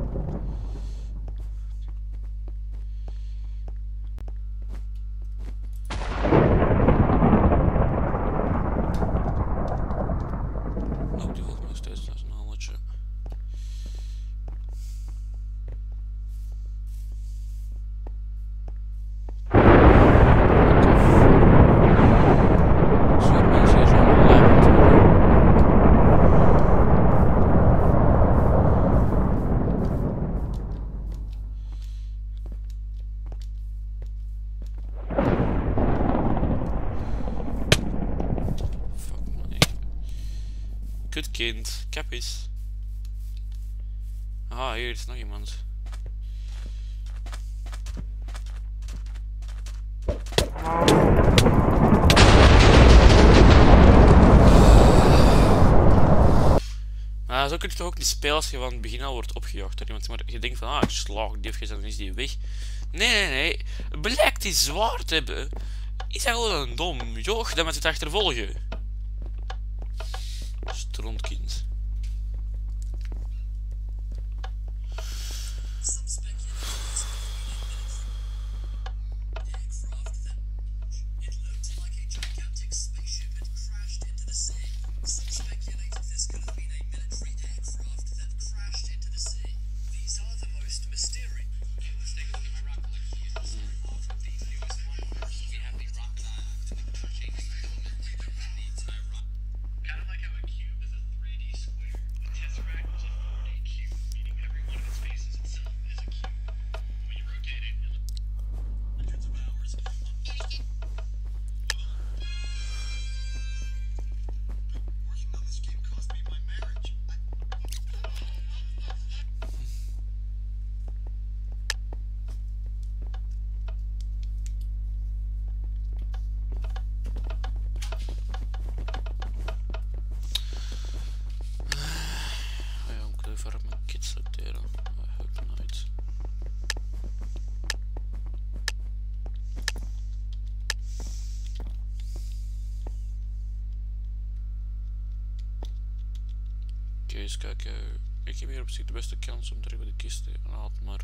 Oh, die volgt me nog steeds, dat is een halletje. Kut kind, kappies. Aha, hier is nog iemand. Maar zo kun je toch ook niet spelen als je van het begin al wordt opgejaagd door iemand. Maar je denkt van, ah, ik slag die even en dan is die weg. Nee, nee, nee. Blijkt die zwaard te hebben. Is hij gewoon een dom joch dat met het achtervolgen? Strontkind. Voor mijn kids sorteren. Dat helpt nooit. Oké, eens kijken. Ik heb hier op zich de beste kans om terug bij de kist te halen, maar...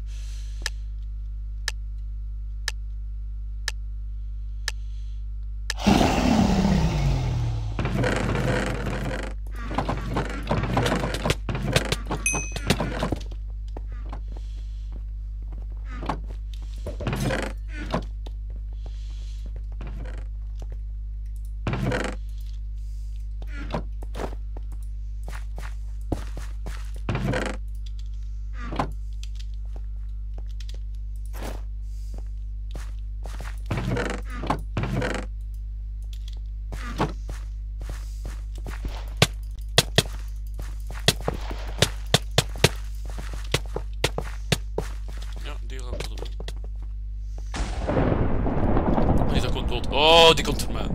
Oh, die komt voor mij.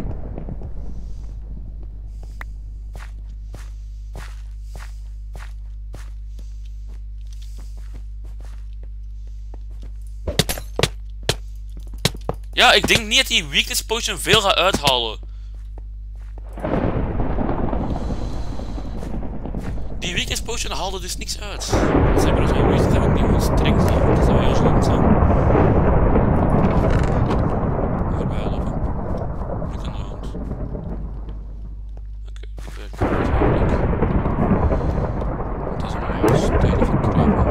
Ja, ik denk niet dat die weakness potion veel gaat uithalen. Die weakness potion haalde dus niks uit. Ze hebben er zo geweest, dat heb ik niet gewoon streng zien. Dat zou heel slecht zijn. Voorbij lopen. Niet aan de hand. Oké, ik werk niet. Het is een mooie steden verkruipen.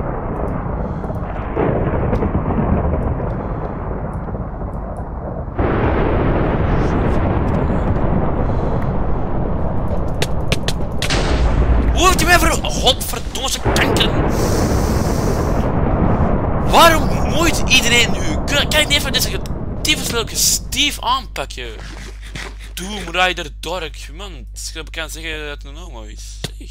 Hoe heeft hij mij voor godverdomme kanker? Waarom moeit iedereen nu? Kan, kan ik niet even deze tyfuslijke Steve aanpakken? Doom Rider Dark, man. Ik kan zeggen dat het een homo is. Zeg.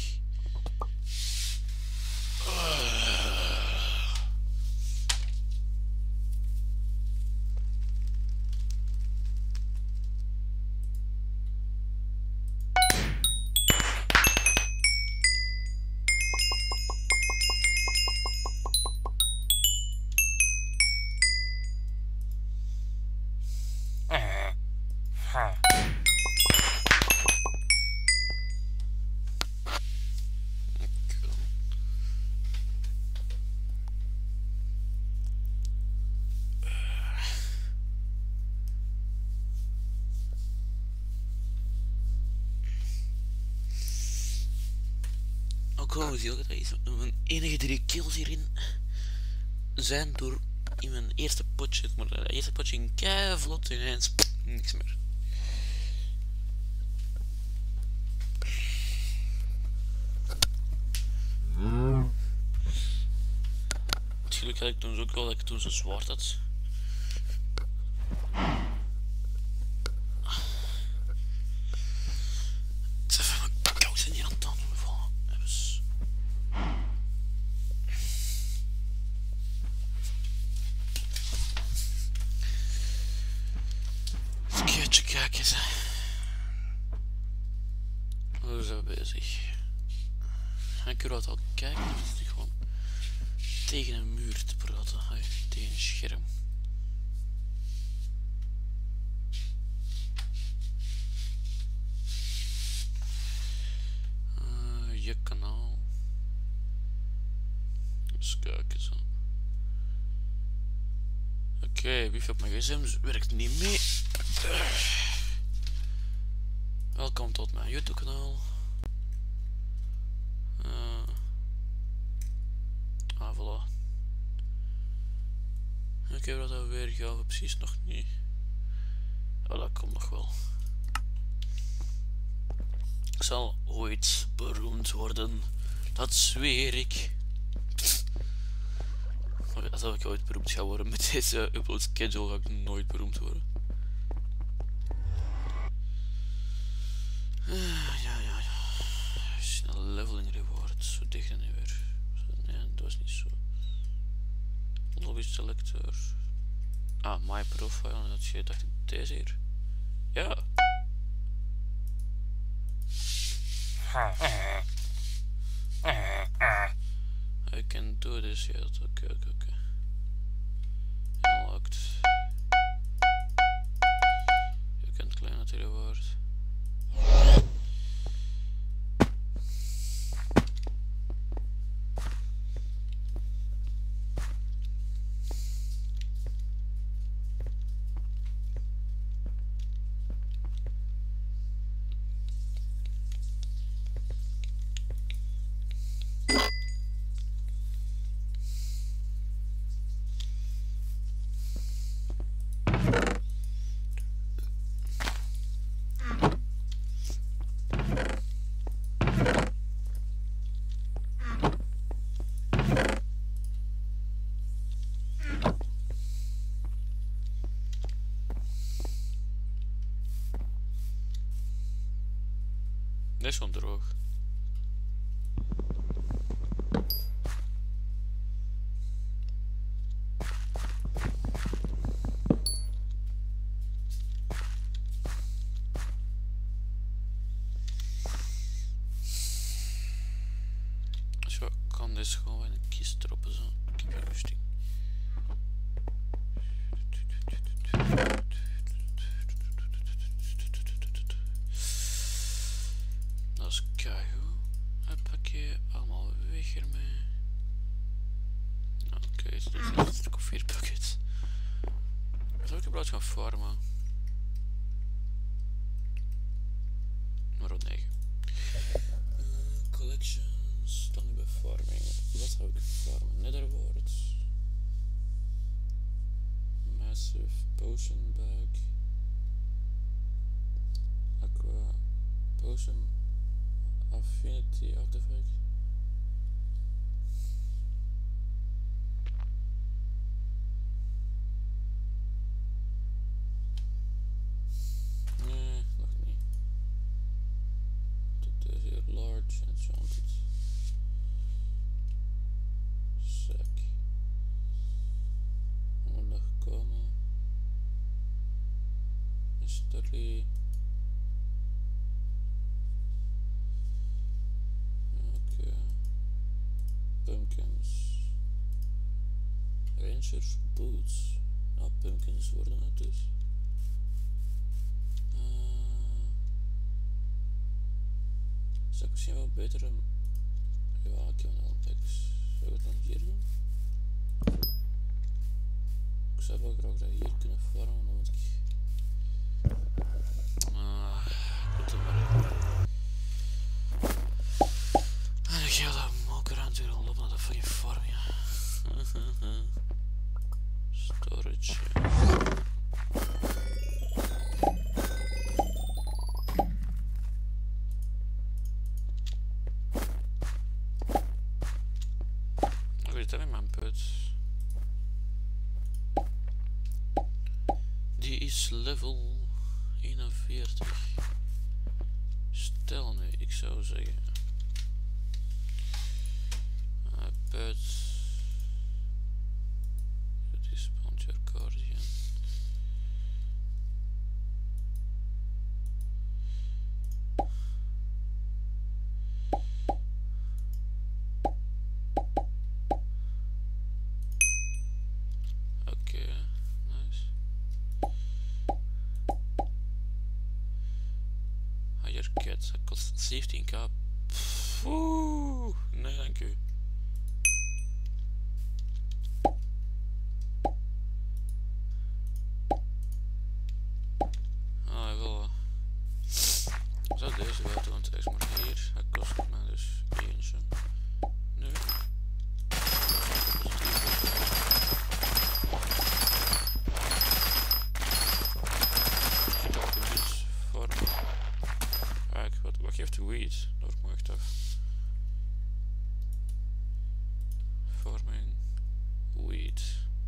Oh, zie je dat is mijn enige drie kills hierin zijn door in mijn eerste potje, maar dat eerste potje in kei vlot ineens niks meer. Het geluk had ik toen ook wel dat ik toen zo zwart had. We zijn bezig. Ik kan al kijken, dan zit ik gewoon tegen een muur te praten, hey, tegen een scherm. Uh, je kanaal. Eens kijken zo. Oké, okay, wifi op mijn gsm werkt niet mee. Welkom tot mijn YouTube kanaal. Uh, ah, voilà. Oké, okay, wat we weer gaan we precies nog niet. Oh, dat komt nog wel. Ik zal ooit beroemd worden. Dat zweer ik. Als ik ooit beroemd ga worden met deze upload schedule, ga ik nooit beroemd worden. Uh, ja, ja, ja. Snelle leveling reward. Zo dicht en niet weer. Nee, dat was niet zo. Lobby selector. Ah, my profile. En dat je dacht ik deze hier. Ja. I can do this yet. Oké, okay, oké, okay, oké. Okay. Unlocked. You can't claim that reward. Dit is gewoon droog. Zo, kan dit gewoon in een kist droppen zo. Ik heb hier rustig. Dat is keigoed. Huppakee, allemaal weg ermee. Oké, okay, dit is een koffiebucket. Wat zou ik überhaupt gaan farmen? Maar op negen. Uh, collections, dan bij farming. Wat zou ik farmen? Netherwort. Massive potion bag. Aqua potion affinity artifact. Nee, nog niet. Dit is hier large enchanted. Sack. Moet nog komen. Mystery. Oké. Pumpkins. Rangers boots. Nou, pumpkins worden het dus. Uh, zou ik misschien wel beter een... Ja, ik heb een Alpex. Zou ik het dan hier doen? Ik zou wel graag dat hier kunnen farmen, dan moet ik... Ah, goed dan maar. En ik ga dat moker aan het lopen naar de fucking farm, ja. Storage. Ik weet het in mijn put. Die is level eenenveertig. Stel nu, ik zou zeggen. Uh, put. Het is Pontier Guardian. Oké, nice. Higher cat, dat kost zeventien k. Oeh, nee dank u. Ah, ik wil... Zou deze wel doen, want hij is maar hier. Dat kost mij dus eentje. Nu. Kijk, wat, wat geeft de weed? Dat ik me echt af. Farming weed.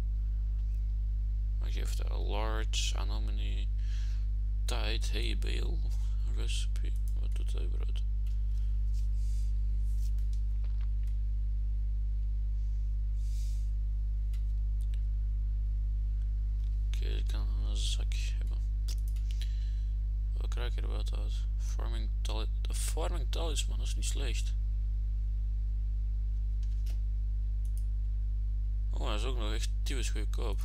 Wat geeft een large anomaly tide hay bale recipe? Wat doet hij überhaupt? Oké, okay, ik kan een zak hebben. Wat krijg ik er wat uit? Farming tal de farming talisman, dat is niet slecht. Oh, dat is ook nog echt typisch goedkoop.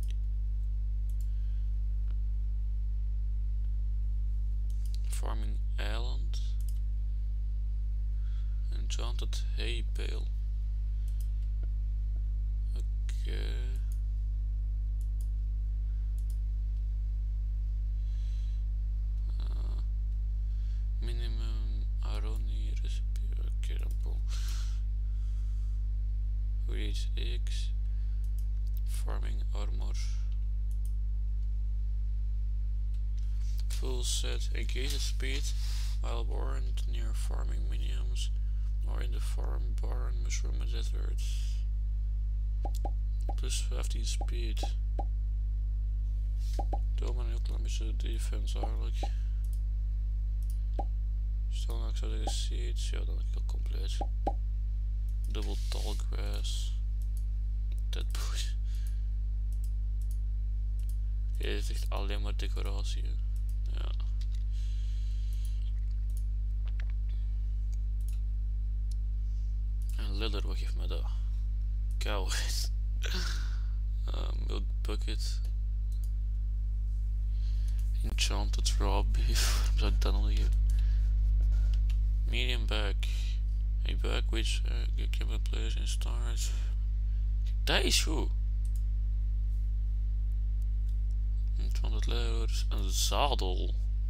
Farming Island. Enchanted hay bale. Oké. Okay. Uh, minimum Aroni recipe. Oké, okay, dan boom. Wheat X. Farming armor. Full set engage speed while warned near farming minions or in the farm barn mushroom desert. Plus vijftien speed. Doe maar een heel klein beetje defense eigenlijk. Dus Stel ik zou zeggen seeds, ja dan heb ik al compleet. Double tall grass. Dead bush. Oké, dit is echt alleen maar decoratie. Hè. Ja. En leather, wat geeft mij dat? Cow. uh, milk bucket. Enchanted raw beef. Waarom zou ik dat nog geven? Medium bag. A bag which uh, can be placed in stars. Dat is goed. Enchanted letters. Een zadel.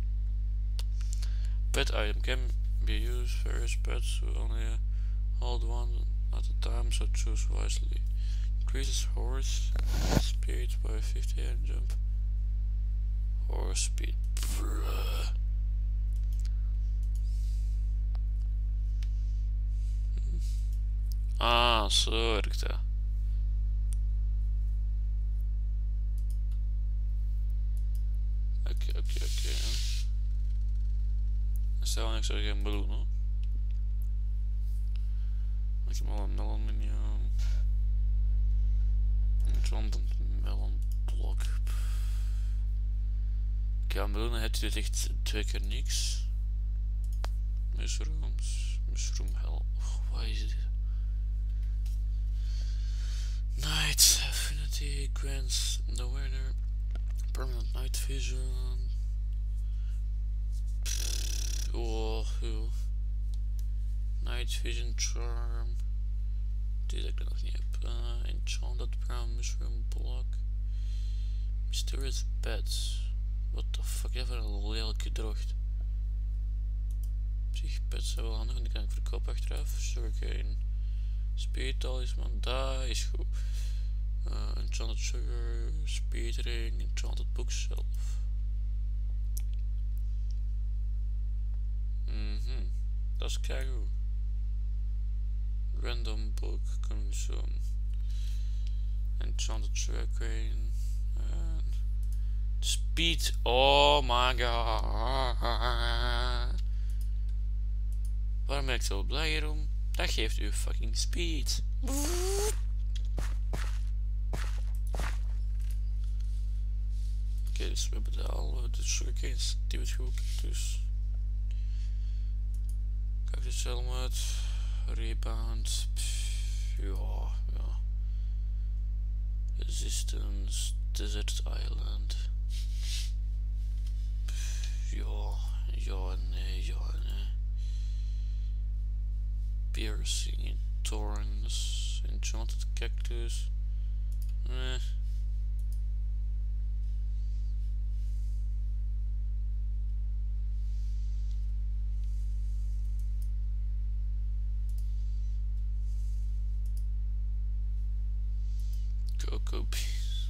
Pet item can be used various pets who only hold one at a time, so choose wisely. Increases horse speed by fifty and jump. Horse speed. Bruh. Ah, zo werkt dat. Oké, oké, oké. Stel ik zou geen meloen hoor. Ik heb al een melon minium. Enchanted melon blok. Oké, aan meloenen heb je dit echt twee keer niks. Mushrooms. Mushroom hell. Oh, wat is dit? Night affinity grants no weather. Permanent night vision. Oh, oh. Night vision charm. Die dat ik er nog niet heb. Uh, enchanted brown mushroom block. Mysterious beds. What the fuck, even een lelijke drocht. Op zich, pets zijn wel handig en die kan ik verkopen achteraf. Sugarcane. Speed talisman, dat is goed. Uh, enchanted sugar, speed ring, enchanted bookshelf. Mhm, dat is keigoed. Random book consume. Enchanted sugarcane. Uh, speed, oh my god. Waarom ben ik zo blij om? Dat geeft u fucking speed. Oké, okay, dus we hebben de al de sugarcanes die we goed, dus cactus helmet, rebound, pff, ja, ja, resistance, desert island, pff, ja, ja, nee, ja, nee. Piercing, thorns, enchanted cactus. Eh. Cocoa bees.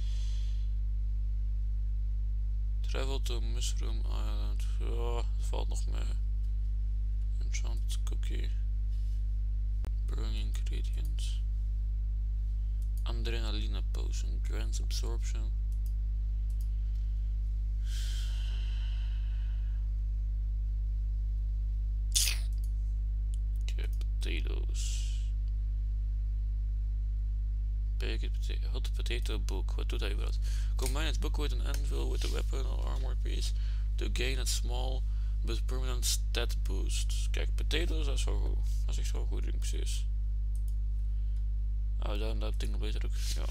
Travel to Mushroom Island. Ja, dat valt nog mee. Enchanted cookie. Brewing ingredients. Adrenaline potion. Grants absorption. Okay, potatoes. Baked potato. Hot potato book. What do they with? Combine its book with an anvil with a weapon or armor piece to gain a small but permanent stat boost. Kijk, potatoes, dat is wel goed. Dat is echt wel goed, precies. Nou, dan dat ding beter ook, ja.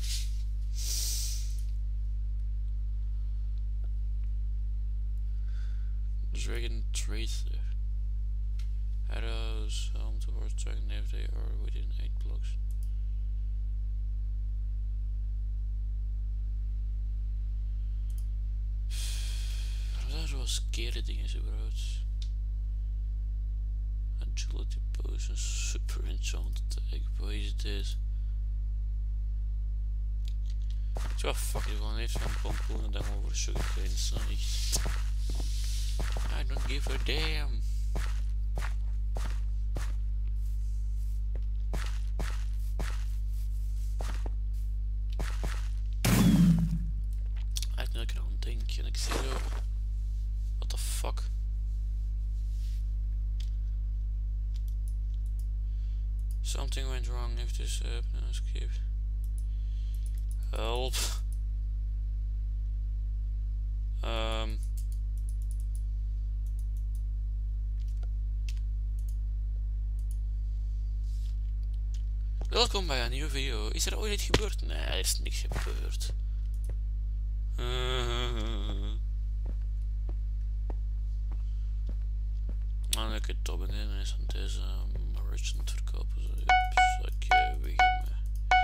Dragon Tracer. Arrows, helm towards dragon if they are within eight blocks. Waarom zijn er zo scary dingen zo groot? Agility potion, super enchanted egg, wat is dit? Ik zou fucking gewoon even van pompoen en dan gewoon voor sugarcane, zo niet. I don't give a damn. Uit nu ik aan het denken en ik zie zo. What the fuck? Something went wrong if this happened. Escape. Help. Um. Welkom bij een nieuwe video. Is er ooit iets gebeurd? Nee, er is niks gebeurd. Uh, nou, ik het op en in is aan deze merchant verkopen. Zo, yep, oké, beginnen.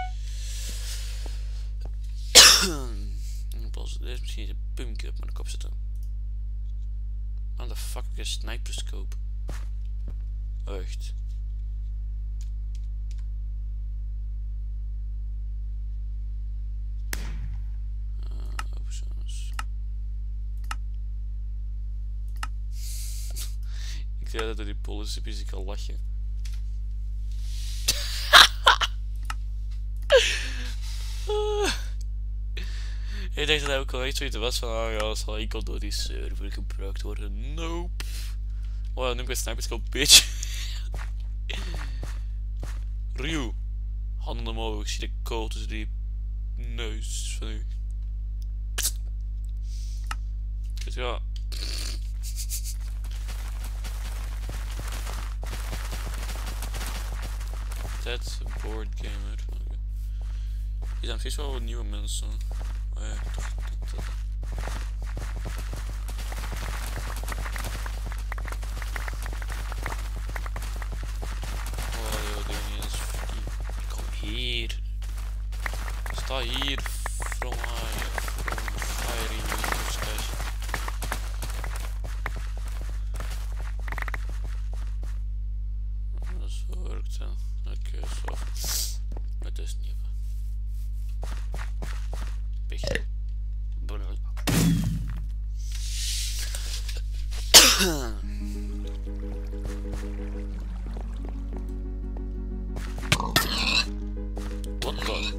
Pas deze misschien een pumpje op mijn kop zetten. Wat de fuck, ik een sniperscope. Echt. Ik zei dat door die politie is ik al lachen. Ik dacht dat hij ook al echt zoiets was van, ah ja, dat zal enkel door die server gebruikt worden. Nope. Oh, dan noem ik het sniperscope, bitch. Ryu. Handen omhoog, ik zie de kool tussen die neus van u. Dus ja. That's a board game uit. Hier zijn steeds wel wat nieuwe mensen. Oh ja, toch niet dat. Oh joh, doe niet eens. Kom hier. Sta hier. From my from fiery mustache. Dat is zo werkt dan. Oké, zo. Het is niet. Beetje. Wat dan?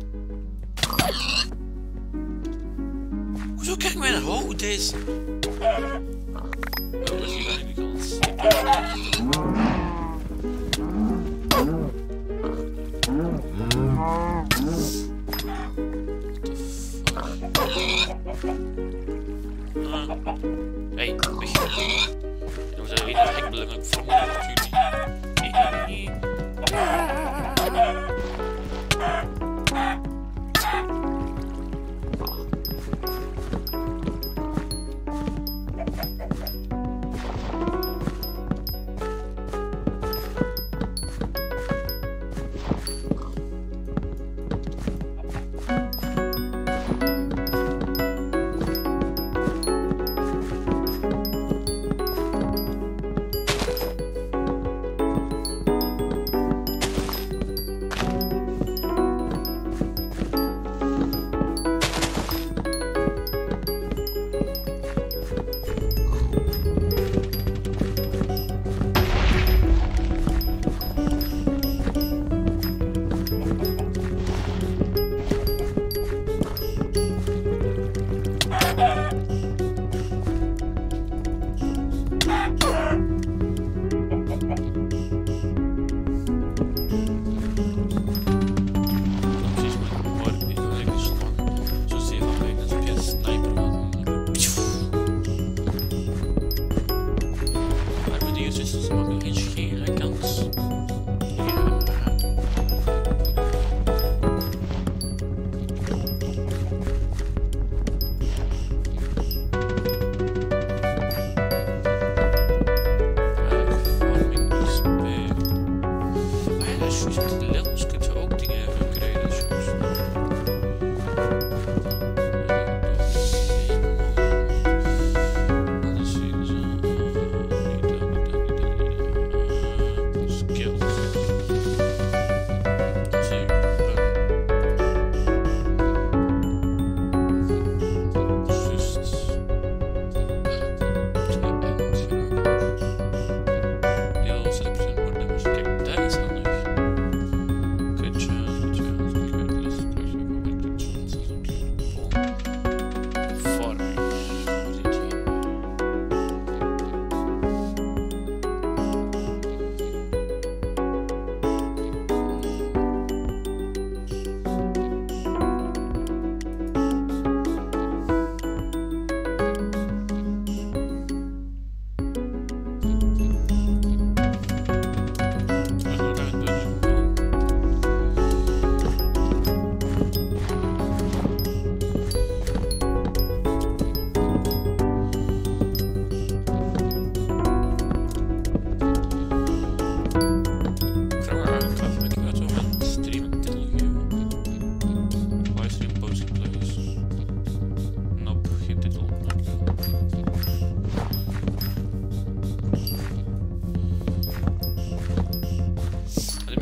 Hoezo kijk ik mij naar hoe deze? Oh, dat is hier eigenlijk al hey, weg. Dan zijn we echt belangrijk voor mij natuurlijk.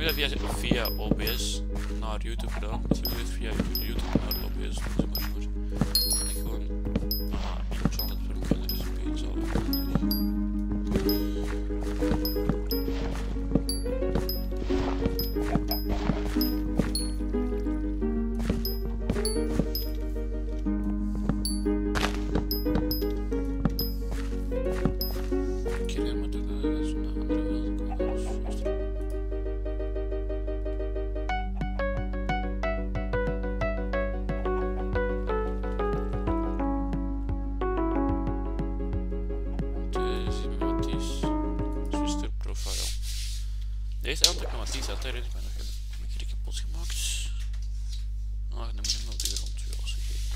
heb via, via O B S naar YouTube gedaan. Dus ik heb het via YouTube naar O B S. Dus maar, maar. En ik gewoon... Ah, ik zal het doen kunnen, dus ik weet zo. Deze aantal kan Mathies altijd redden, ik ben nog een keer kapot gemaakt. Ah, dan moet ik hem op de grond, ja, zeg ik.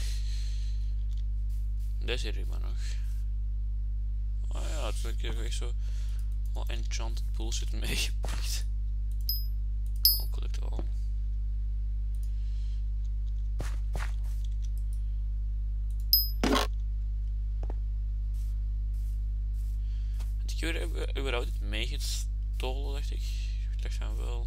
Deze hier maar nog. Ah ja, het is een keer echt zo wat enchanted bullshit meegepakt. Al collect al. Had ik hier überhaupt niet meegestolen, dacht ik. Ik dacht van wel.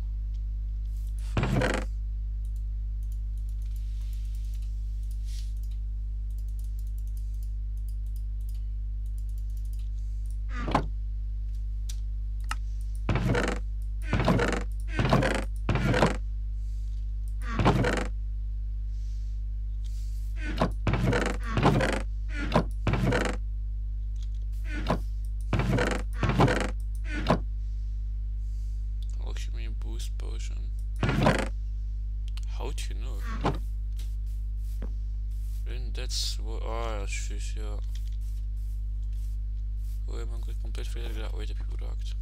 Hout genoeg. En that's what. Ah, ja, juist, ja. Oh, je man, ik compleet vergeten dat ik dat ooit heb gebruikt.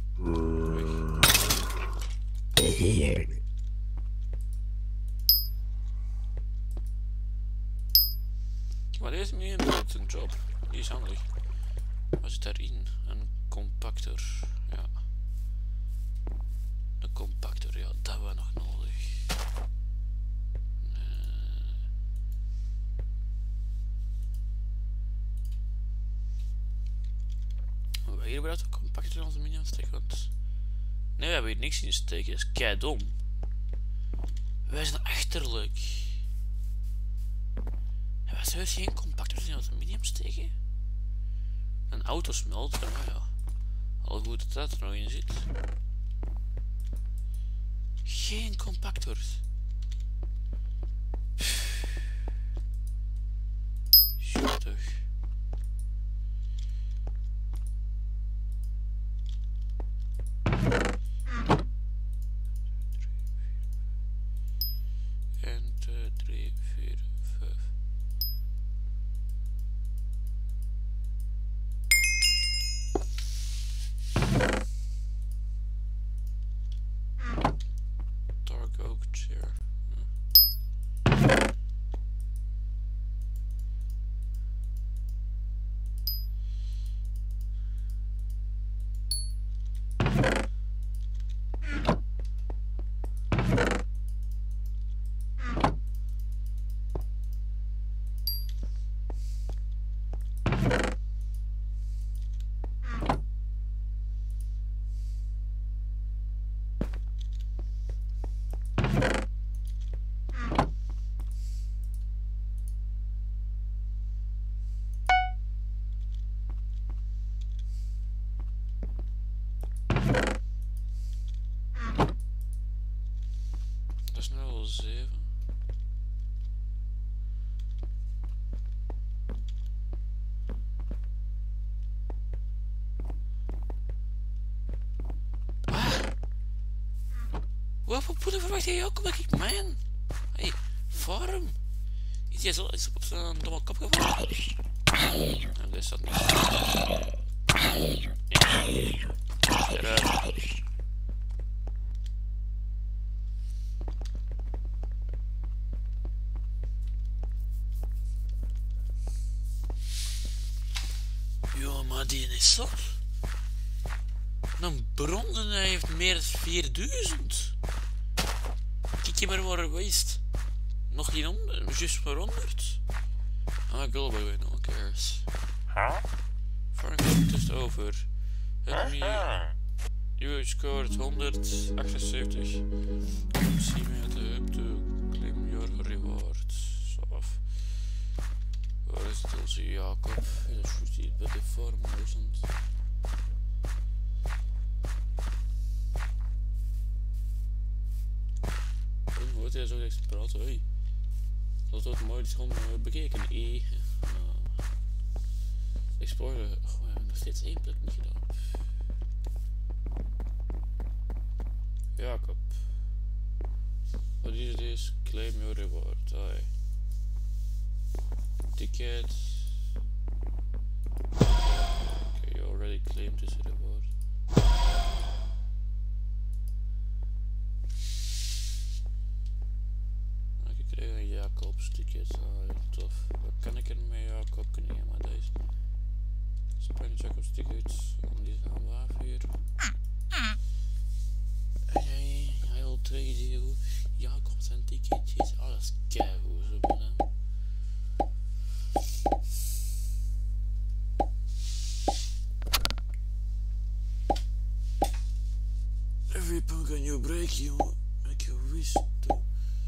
Maar deze manier doet een job. Die is handig. Wat zit daarin? Een compactor. Ja. Een compactor, ja, dat hebben we nog nodig. Hier hebben we dat compactor in onze minion steken, want... Nee, we hebben hier niks in steken, dat is keidom. Wij zijn achterlijk. Hebben we zelfs geen compactors in onze minion steken? Een autosmelter, maar ja. Al goed dat dat er nog in zit. Geen compactors. Schuttig. één, twee, drie, vier, vijf. Dark oak chair. Dat is nu al zeven. Ah! Wat voor poeder verwacht jij ook omdat ik mijn? Hey, farm! Is jij zo is op zijn domme kop gevallen? Nou, dat is dat niet. Nee. Eruit. Ja, maar die is zo. Een bron en hij heeft meer dan vierduizend. Kijk je maar waar hij geweest. Nog geen honderd, juist maar honderd. Ah, go by no one cares.
Huh?
Farming just over. Let me You scored honderdachtenzeventig. See me at the hub to claim your reward. Zo af. Waar is het onze Jacob? Dat is goed hier bij de farm. Dan hoort hij zo echt praten. Hey. Dat wordt mooi, dus gewoon uh, bekeken. E. Uh, Explorer. Oh, we hebben nog steeds één plek niet gedaan. Jacob. What is this? Claim your reward. Aye. Ticket. Okay, you already claimed this reward. Ik krijg een Jacobs ticket. Ah, tof. Wat kan ik ermee, Jacob? Kun je maar deze. Spanje Jacobs ticket. En die gaan we af hier. Hey, I'll trade you. Jacobs en ticketjes. Alles keigoed zo binnen. Every punk on you break you. Make you wish to.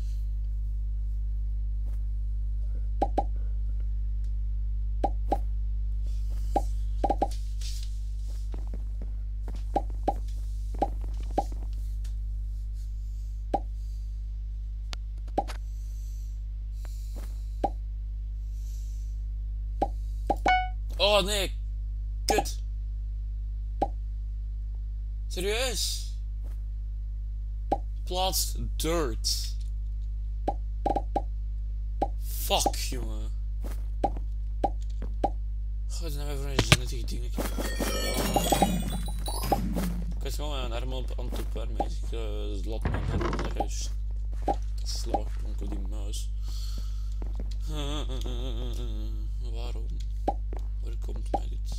Oh nee, kut. Serieus? Plaats dirt. Fuck, jongen. God, nou even een nuttige ding. Ik was gewoon een arm op aan het opwarmen. Ik uh, laat mijn arm lekker slaapklonk op die muis. Waarom? Waar komt mij dit?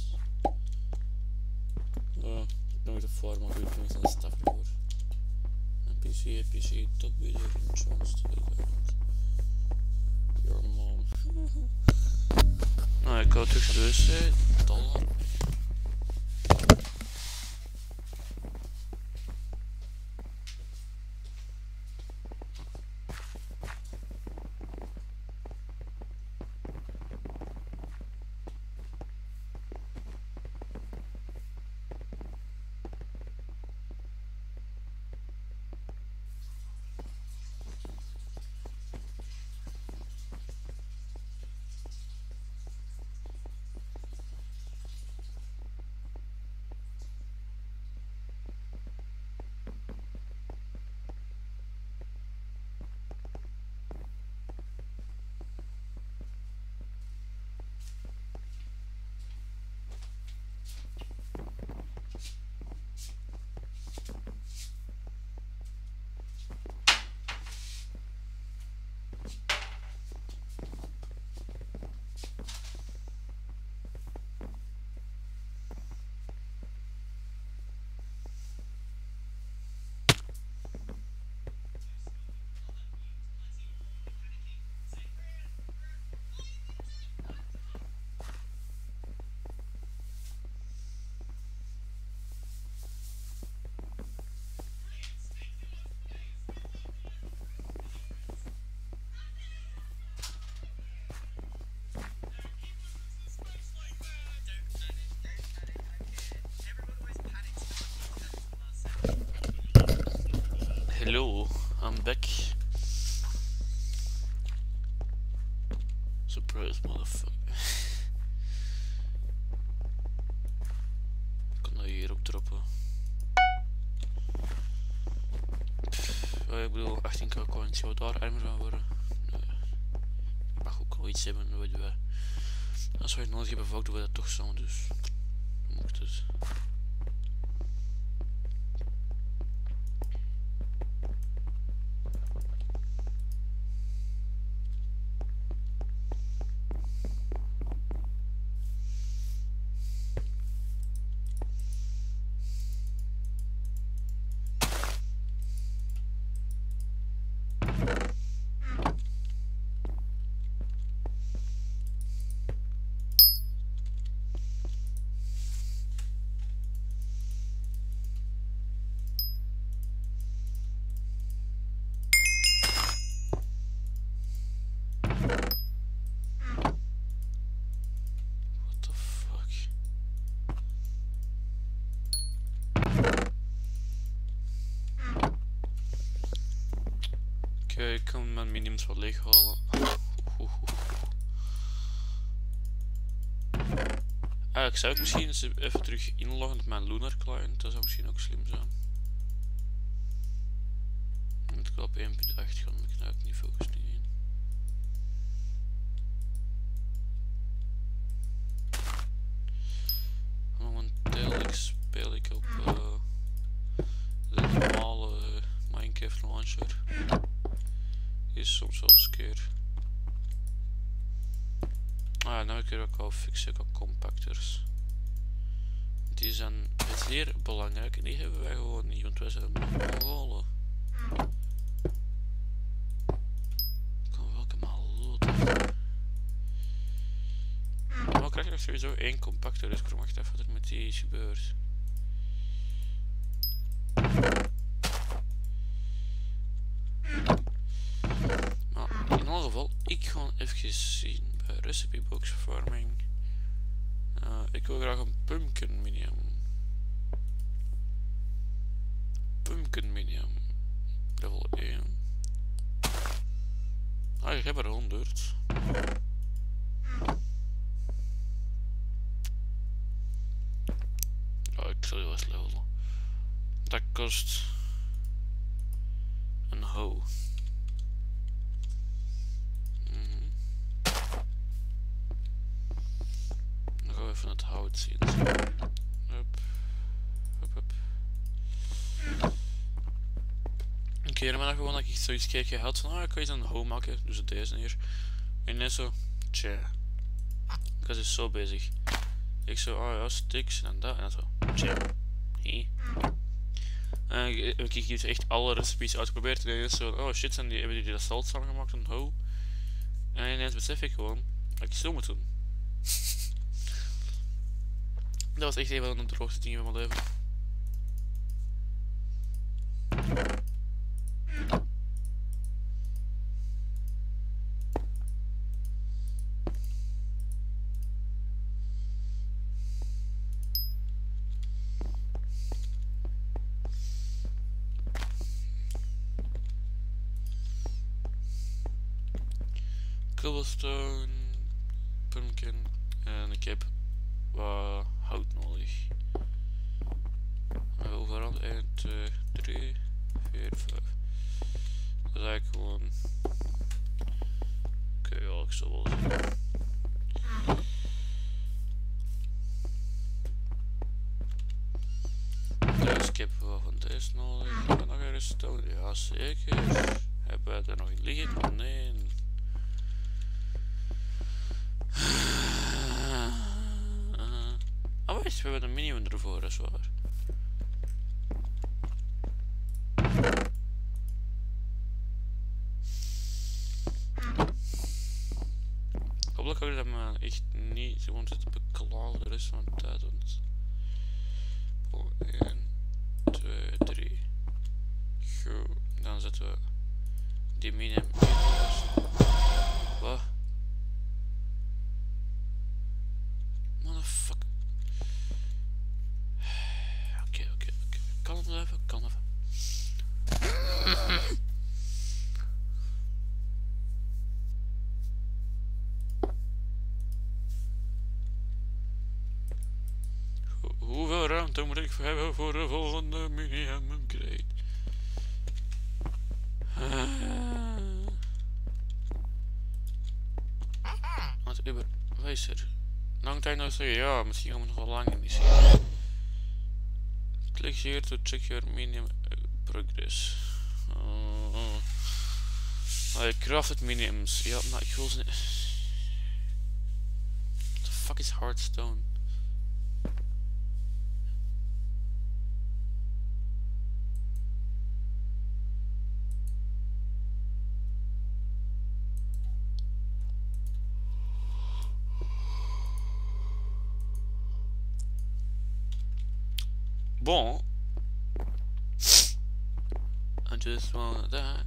Oh, nog de vorm, maar goed, nog een stap ervoor. Een P C, P C, top weer een chance te werken. Your mom. Nou, ik ga terug dus, eh, dollar. Hello, I'm back. Surprise, motherfucker. Ik kan dat hier ook droppen. Ja, ik bedoel, achttien k coins, zou daar armer van worden? Nee. Ik mag ook wel iets hebben, weet je wel. Als we het nodig hebben, doen we dat toch zo, dus. Mocht het. even mijn miniums wat leeghalen. Eigenlijk zou ik misschien eens even terug inloggen op mijn Lunar client, dat zou misschien ook slim zijn. Moet ik wel op één punt acht gaan, maar ik kan ook niet focussen in. Momenteel speel ik op uh, de normale uh, Minecraft launcher. Die is soms wel eens een keer. Ah, nou ik er ook al fixen op compactors. Die zijn zeer belangrijk en die hebben wij gewoon niet, want wij zijn Mongolen. Kan welke maar loten. Maar ik krijg nog sowieso één compactor, dus ik verwacht even wat er met die is gebeurd. Maar in alle geval, ik ga even zien. Recipe box farming. Uh, ik wil graag een pumpkin minium. Pumpkin minium. Level één. Ah, ik heb er honderd. Oh, ik zal je wel eens levelen. Dat kost een hoe. Even het hout zien. Hup. Hup, hup. Een keer maar gewoon dat ik zoiets keer gehad van, ah, ik kan eens een hoe maken, dus deze hier. En net zo, tja. Ik was dus zo bezig. Ik zo, ah ja, sticks en dat en zo, tja. Hé. En ik heb hier echt alle recipes uitgeprobeerd en dan is zo, oh shit, en die hebben die dat salt samengemaakt, een hoe. En ineens besef ik gewoon dat ik zo moet doen. Dat was echt een van de droogste dingen van mijn leven. Cobblestone, pumpkin en ik heb wat hout nodig. Overal één, twee, drie, vier, vijf. Dat is eigenlijk gewoon. Oké, okay, ja, ik zal wel zien. Dus ik heb wel van deze nodig. Hebben we nog ergens stone? Ja, zeker. Hebben we er nog in liggen? Nee. Oh wait, we hebben een minimum ervoor, dat is waar. Hopelijk kan ik dat maar echt niet gewoon zitten beklagen de rest van de tijd, want... Oh, één, twee, drie. Goed, dan zetten we die minimum in. Wat? Motherfucker. Oké, oké, oké. Kan het even? Kan even. Ho hoeveel ruimte moet ik hebben voor de volgende minimum upgrade? Uh. Wat uber? Wat is er? Lang tijd nog zeggen, ja, misschien gaan we nog wel lang in die serie. Click here to check your minimum progress. Uh, uh. I crafted minimums. Ja, maar ik wil ze niet. What the fuck is hardstone? Bon, I just wanna die.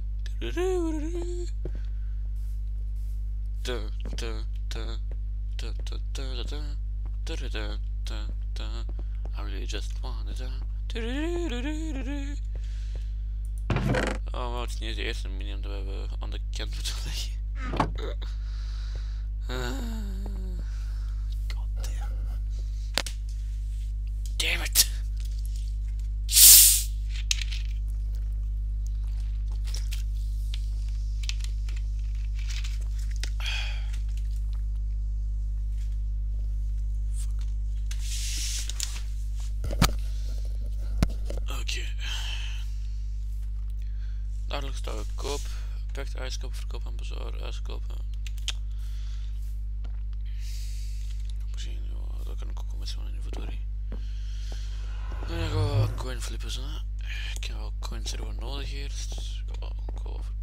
Da da da da da da da da da da da da. I really just wanna die. Oh, het is niet eens de eerste minion dat we hebben aan de kant moeten leggen. Uh, God damn. Damn it. Duidelijk staat koop, perfect ijskoop, verkoop en bezwaar, ijskopen. Misschien, ja, dat kan ik ook met zo'n inventory. En dan gaan we coin flippen zo. Ik heb wel coins er gewoon nodig eerst. Ja, ik ga over.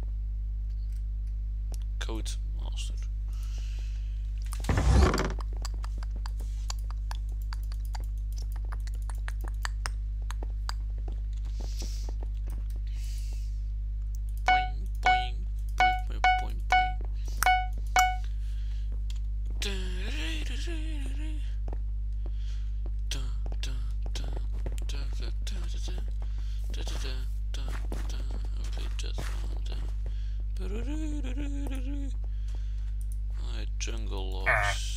Code master. Jungle logs.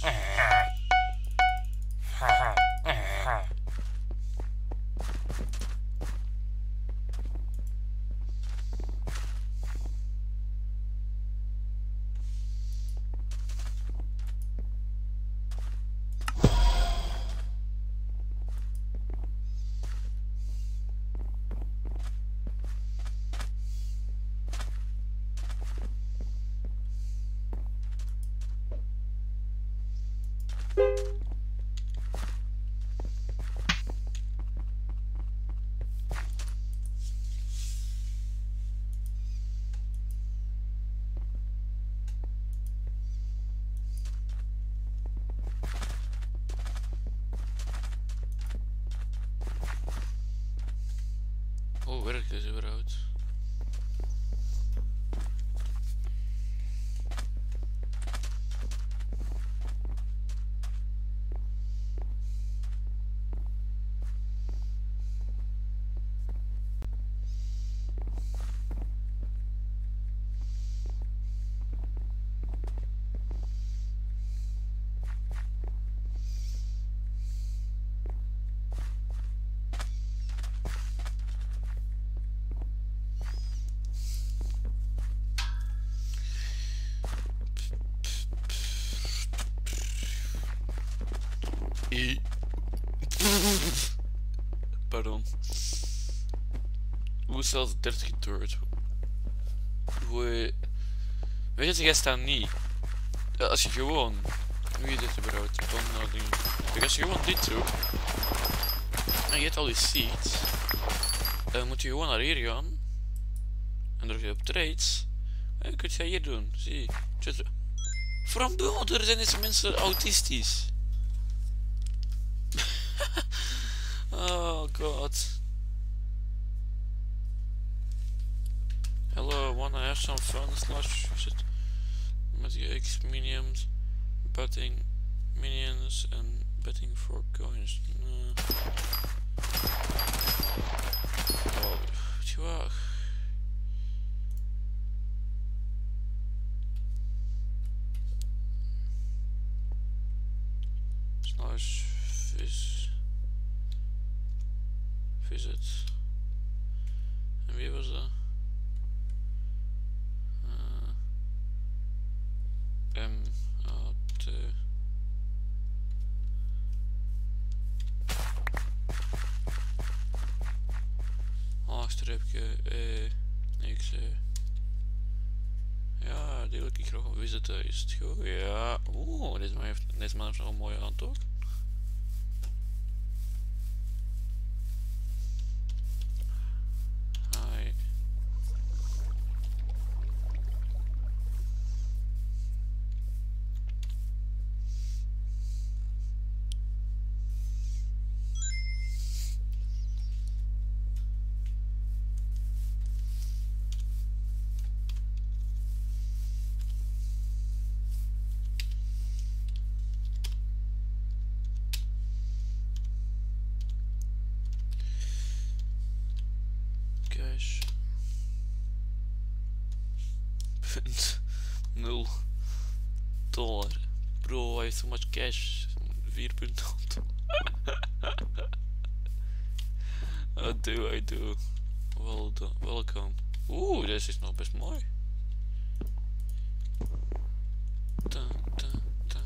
Hoe werkt dit überhaupt? I. Pardon. Hoe zelfs dertig geturd? Hoe... Weet je, jij staat niet. Ja, als je gewoon... Hoe je dit überhaupt? Dan nou ding. Kijk, als je gewoon dit doet... En je hebt al je seeds... Dan moet je gewoon naar hier gaan. En druk je op trades. En dan kun je hier doen. Zie. Waarom er zijn deze mensen autistisch? Oh god. Hello, wanna have some fun slash visit X minions, betting minions and betting for coins. No. Oh, tja. Slash vis visit. En wie was dat? Uh, M A T laagstreepje E X E. Ja, die wil ik graag visiten. Is het goed? Ja. Oeh, deze man heeft, deze man heeft nog een mooie hand ook. punt nul dollar. Bro, I have so much cash. vier punt nul. I do, I do. Well done, welkom. Oeh, deze is nog best mooi. Da, da, da.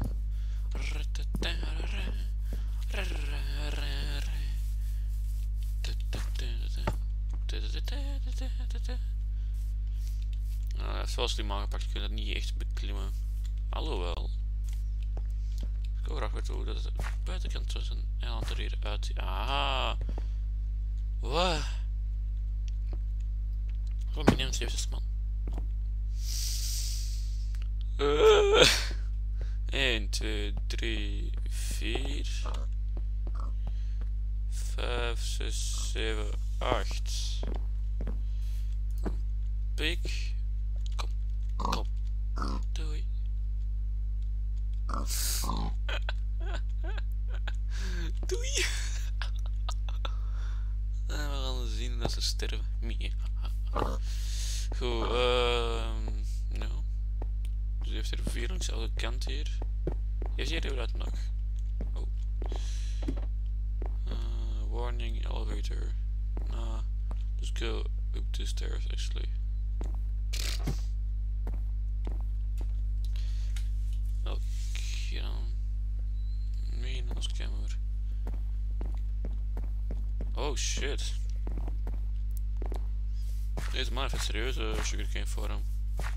Nou, zoals die maar gepakt, kun je dat niet echt beklimmen. Alhoewel. Ik wil graag weten hoe dat de buitenkant van zijn eiland er hier uitziet. Ah. Wat? Wat ben je een zeventig man? Uh. een, twee, drie, vier, vijf, zes, zeven, acht. Pik. Kom, kom. Doei. Doei. En we gaan zien dat ze sterven. Goed, ehm. Uh, nou. Dus die heeft er vier langs elke kant hier. Heeft hier eruit nog? Oh. Uh, warning elevator. Nah. Let's go up the stairs actually. Oké dan. Nee, dan als kamer. Oh shit. Deze man heeft het serieuze sugarcane voor hem.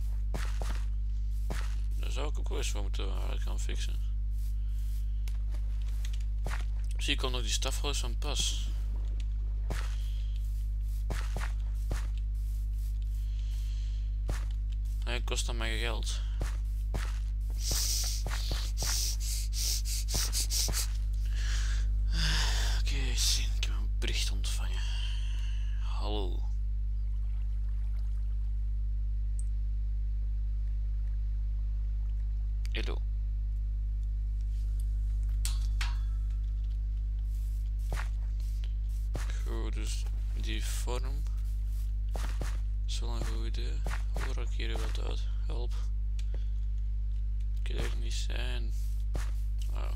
Daar zou ik ook wel eens voor moeten gaan fixen. Zie ik al nog die stafhuis van pas. Hij kost dan mijn geld. Oké, okay, zien. Ik heb een bericht ontvangen. Hallo. Hallo. Goed, dus die vorm is wel een goed idee. Hoe raak ik hier wat uit? Help. Kan er niet zijn. Oh.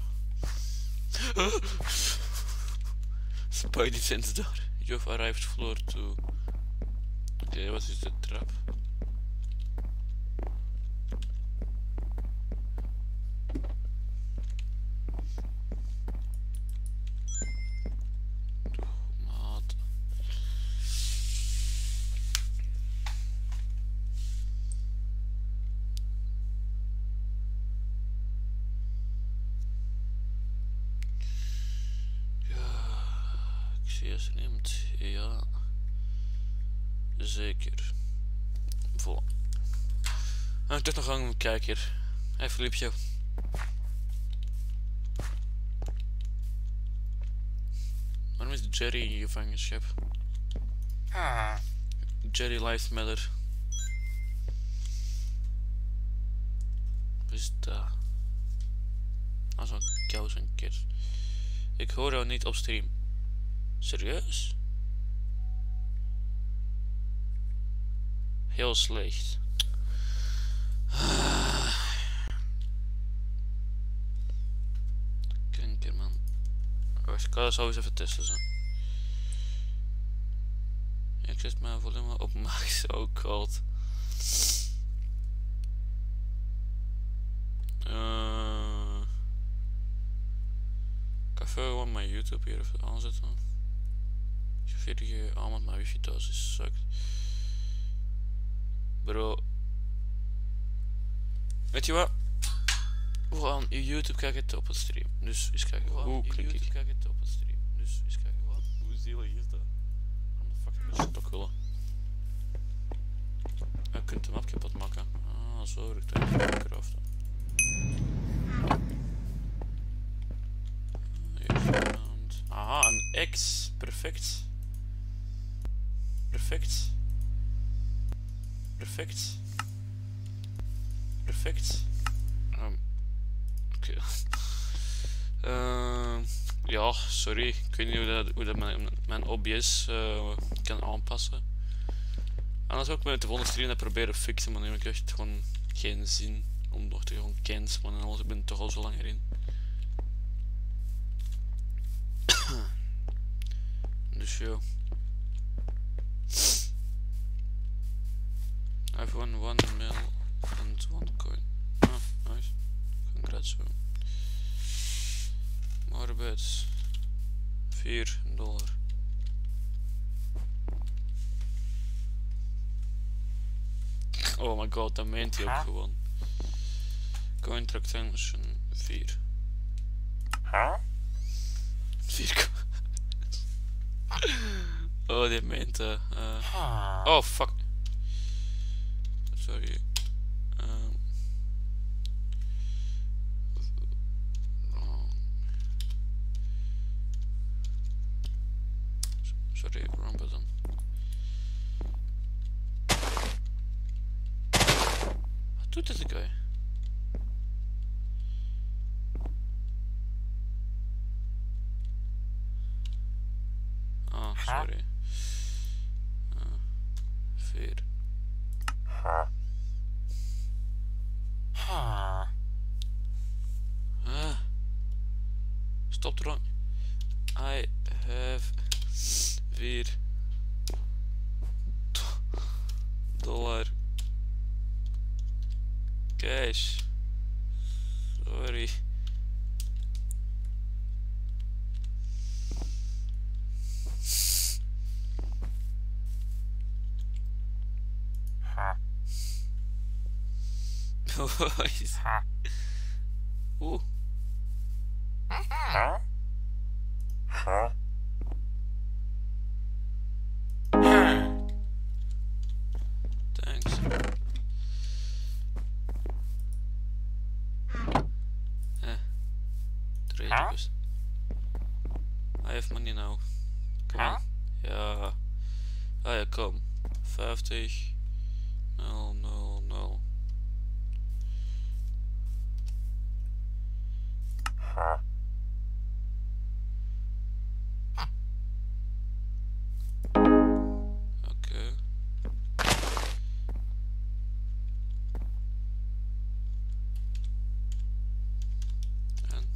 Spidey sense daar. You've arrived floor two. Oké, okay, wat is de trap? Is neemt, ja, zeker. Voilà. En ik toch nog een kijker. Hey Filipje. Waarom is Jerry in gevangenschap? Ah. Jerry Lives Matter. Wat is dat? Ah, zo'n kous en kers. Ik hoor jou niet op stream. Serieus? Heel slecht. Kankerman. Wacht, ik ga dat zo eens even testen zo. Ik zet mijn volume op max. Oh god. Uh, ik ga gewoon mijn YouTube hier even aanzetten. veertig allemaal mijn wifi thuis is sukt. Bro. Weet je wat? We gaan YouTube kijken op het stream. Dus eens kijken. Hoe klik ik? Kijken op het stream. Dus eens kijken. Wat? Hoe zielig is dat? Waarom de fuck heb je stok willen? Je kunt de map kapot maken. Ah, zo werkt het. Craften. Aha, een X. Perfect. Perfect. Perfect. Perfect. Um, Oké. Okay. Uh, ja, sorry. Ik weet niet hoe dat, hoe dat mijn, mijn O B S uh, kan aanpassen. Anders ook met de volgende stream dat proberen fixen, maar nu heb ik echt gewoon geen zin om nog te gewoon cancelen, en alles, ik ben toch al zo lang erin. Dus ja. I've won one mil and one coin. Ah, nice. Congrats, bro. More bets. vier dollar. Oh my god, dat meent hij ook gewoon. Coin transaction vier. vier. Oh, die meent uh, uh. Oh fuck. Sorry. Um. Oh. Sorry, wrong button. Wat doet deze guy? Oh, sorry. Uh, vier. Ah. Stop wrong. I have vier dollar cash. Sorry. Oeh. Thanks. Eh. Trade request. I have money now. Come on. Ja. Ah ja, kom. vijftig. nul, nul, nul. Oké. En.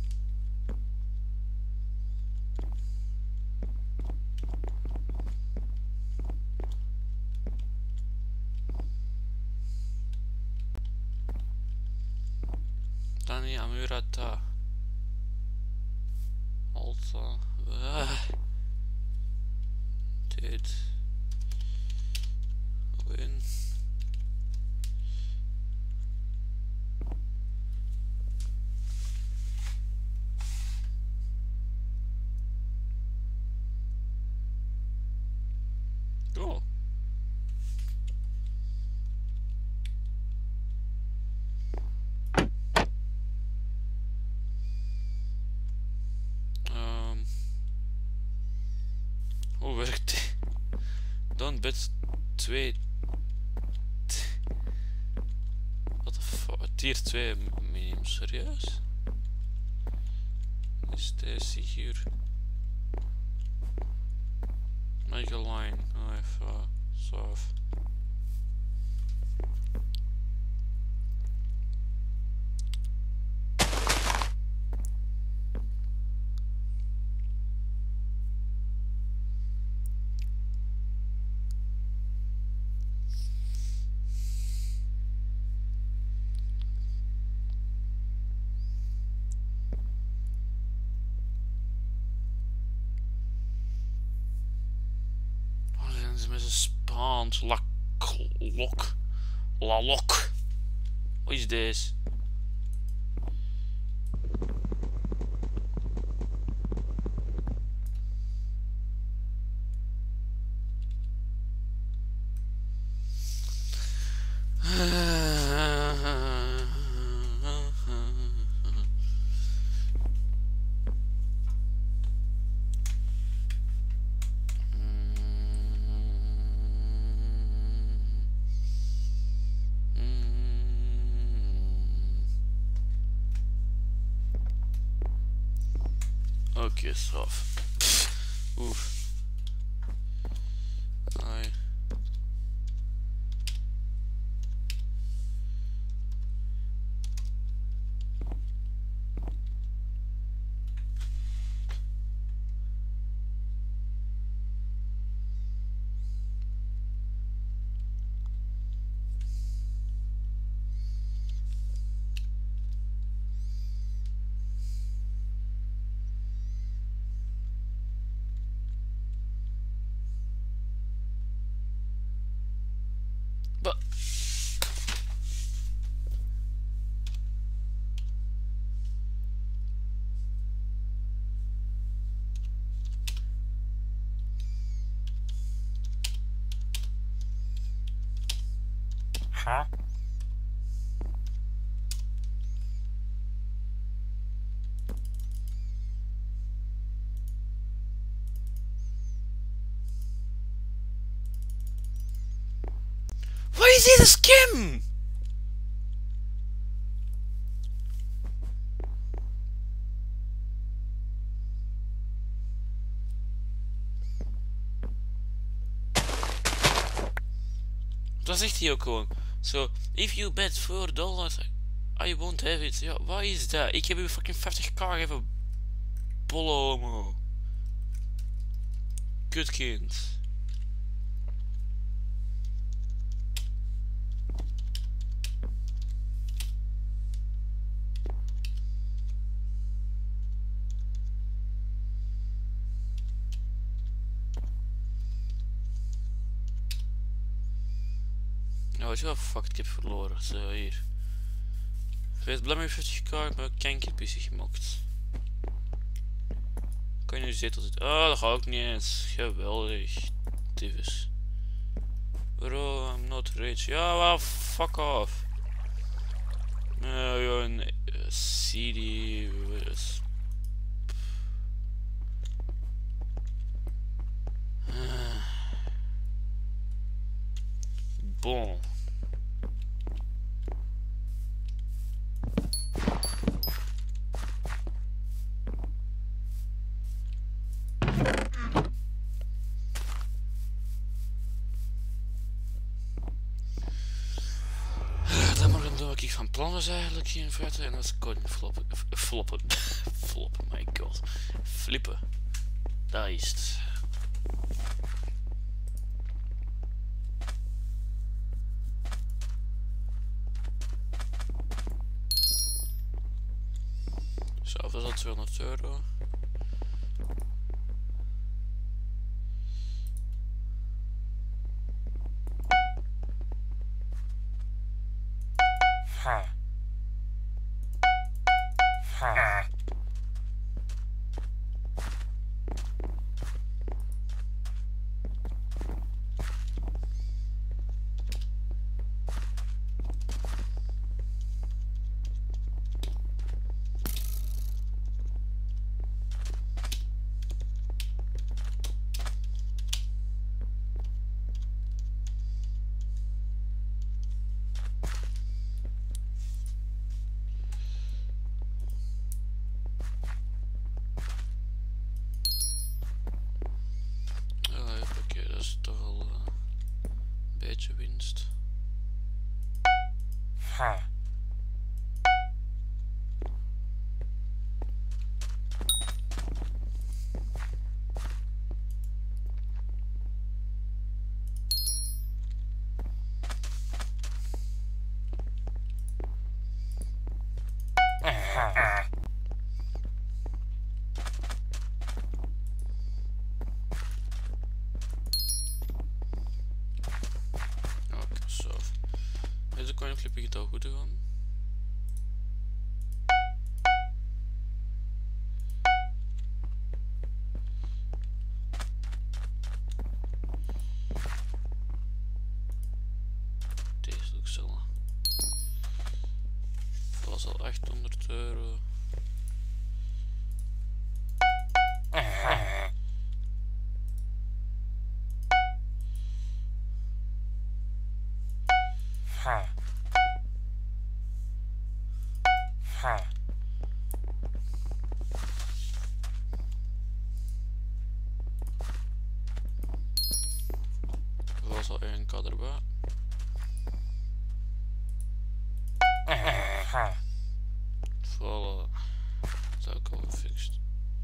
Dani Amurata. Alta. Ah. Dit. Win. Oh. Um. Hoe werkt die? Dan bit twee. Wat de fuck? Tier twee minimum, serieus? Is deze hier? Make a line. Oh, even soft. Met zijn Spaans. La lok. La lok. Wat is deze? Oké, straf. Oef. Ai. Wat is dit een scam? Dat zegt hij ook gewoon. So, if you bet four dollars, I won't have it. Ja, wat is dat? Ik heb u fucking vijftig k gegeven. Bolle homo. Kutkind. Nou, weet je wat? Fuck, ik heb verloren. Zo, hier. Wees blij met vijftig k, maar kankerpissie gemokt. Kan je nu zetel zitten? Oh, dat gaat ook niet eens. Geweldig. Tyfus. Bro, I'm not rich. Ja, well, fuck off. Uh, you're een uh, C D. Uh. Bon. Dan maar gaan doen wat ik van plan was eigenlijk in feite. En dat is coin floppen. Floppen. Floppen, my god. Flippen. Daar is het. Zo, dat is al tweehonderd euro. Ha. Ha. Winst. Ha. Coinflip begint al goed te gaan. Deze ook zo. Dat was al achthonderd euro. Ha. Ha. Dat was al één k erbij. Ha. Voilà. Dat is ook al gefixt.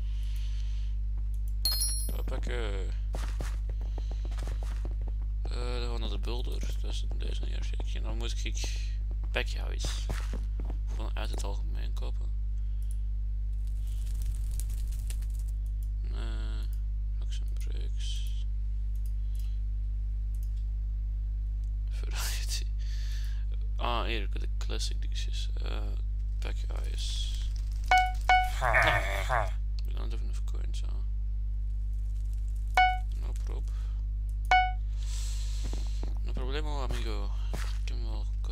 Hoppakee. Uh, dan gaan we naar de builder. Dat is deze hier. En dan moet ik backhouse vanuit het algemeen kopen. Uh, Luxemburgs. Variety. Ah, hier de classic dishes. Uh, backhouse. We don't have enough coins. Huh? No prob. No problemo, amigo. Ik kan wel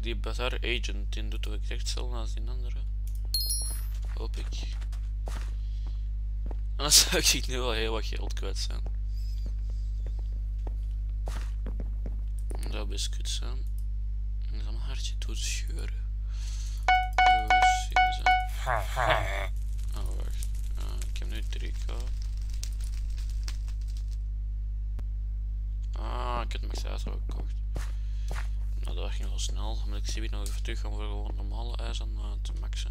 die Bazaar Agent, die doet toch exact hetzelfde als die andere. Hoop ik. Anders zou ik nu wel heel wat geld kwijt zijn. Dat zou best kut zijn. En dan mijn hartje doet scheuren. Oh, zien ze. Oh, wacht. Uh, ik heb nu drie k. Ah, ik heb mijn ijs al gekocht. Nou, dat ging wel snel. Maar ik zie weer nog even terug gaan voor gewoon normale ijs aan uh, te maxen.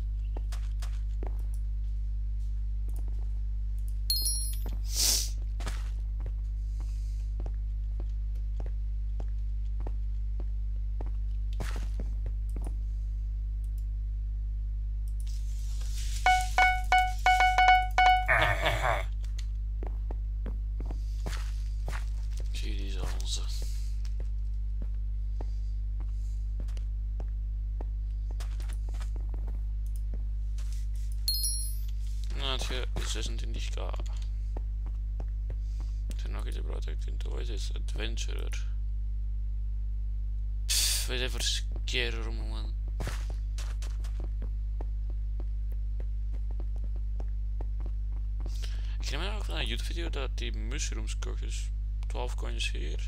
zesentwintig k. Er zijn nog iets gebruikt in Toys is Adventurer. Pff, wat is even skere man. Ik kreeg mij ook naar een YouTube video dat die mushrooms kocht, dus twaalf coins hier.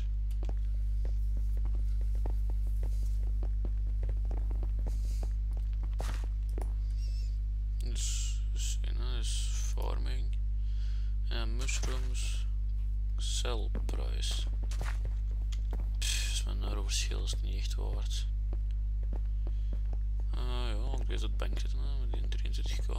Dus, dus, en dat is farming en mushrooms sell price. Pff, is mijn euroverschil is niet echt waard. Ah ja, ik weet dat bank zitten met die drieëntwintig k.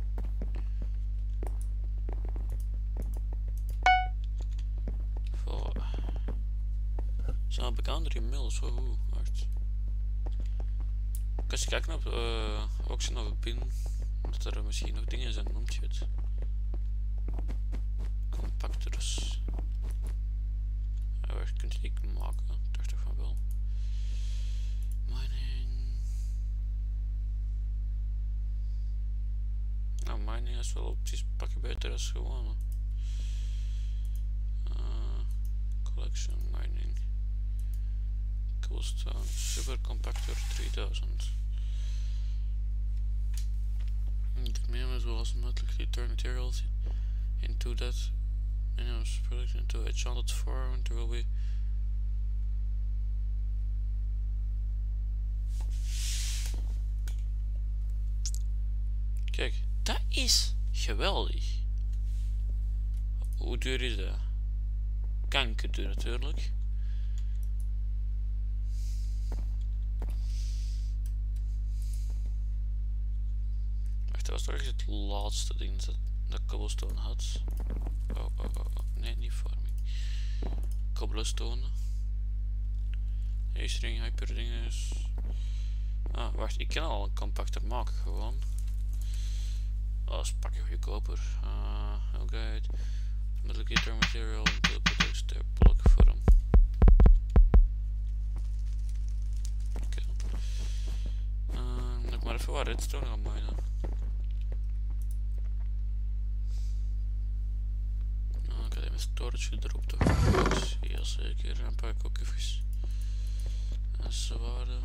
Voilà. Zijn bekendere mails, zo goed, wacht. Als je kijkt naar uh, auction of pin, dat er misschien nog dingen zijn, noemt je het. Compactors. Ja, waar kun je die maken? Ik dacht toch van wel. Mining. Nou, mining is wel opties een pakje beter als gewoon. Uh, collection mining. Coolstone Super Compactor drieduizend. Minimum zoals mogelijk return materials into that minimum product into enchanted form. There will be kijk, dat is geweldig. Hoe duur is dat? Kankerduur natuurlijk. Dat was toch het laatste ding dat, dat cobblestone had. Oh, oh, oh, oh. Nee, niet farming. Cobblestone. H-ring, hyperdinges. Ah, wacht, ik kan al een compactor maken gewoon. Oh, dat is een pakje goedkoper. Ah, uh, oké. Multiplicator material, multiplicator block vorm. Oké. Uh, dan ik maar even wat redstone gaan minen. Storage erop toch? Ja zeker, dan pak ik ook even een zware.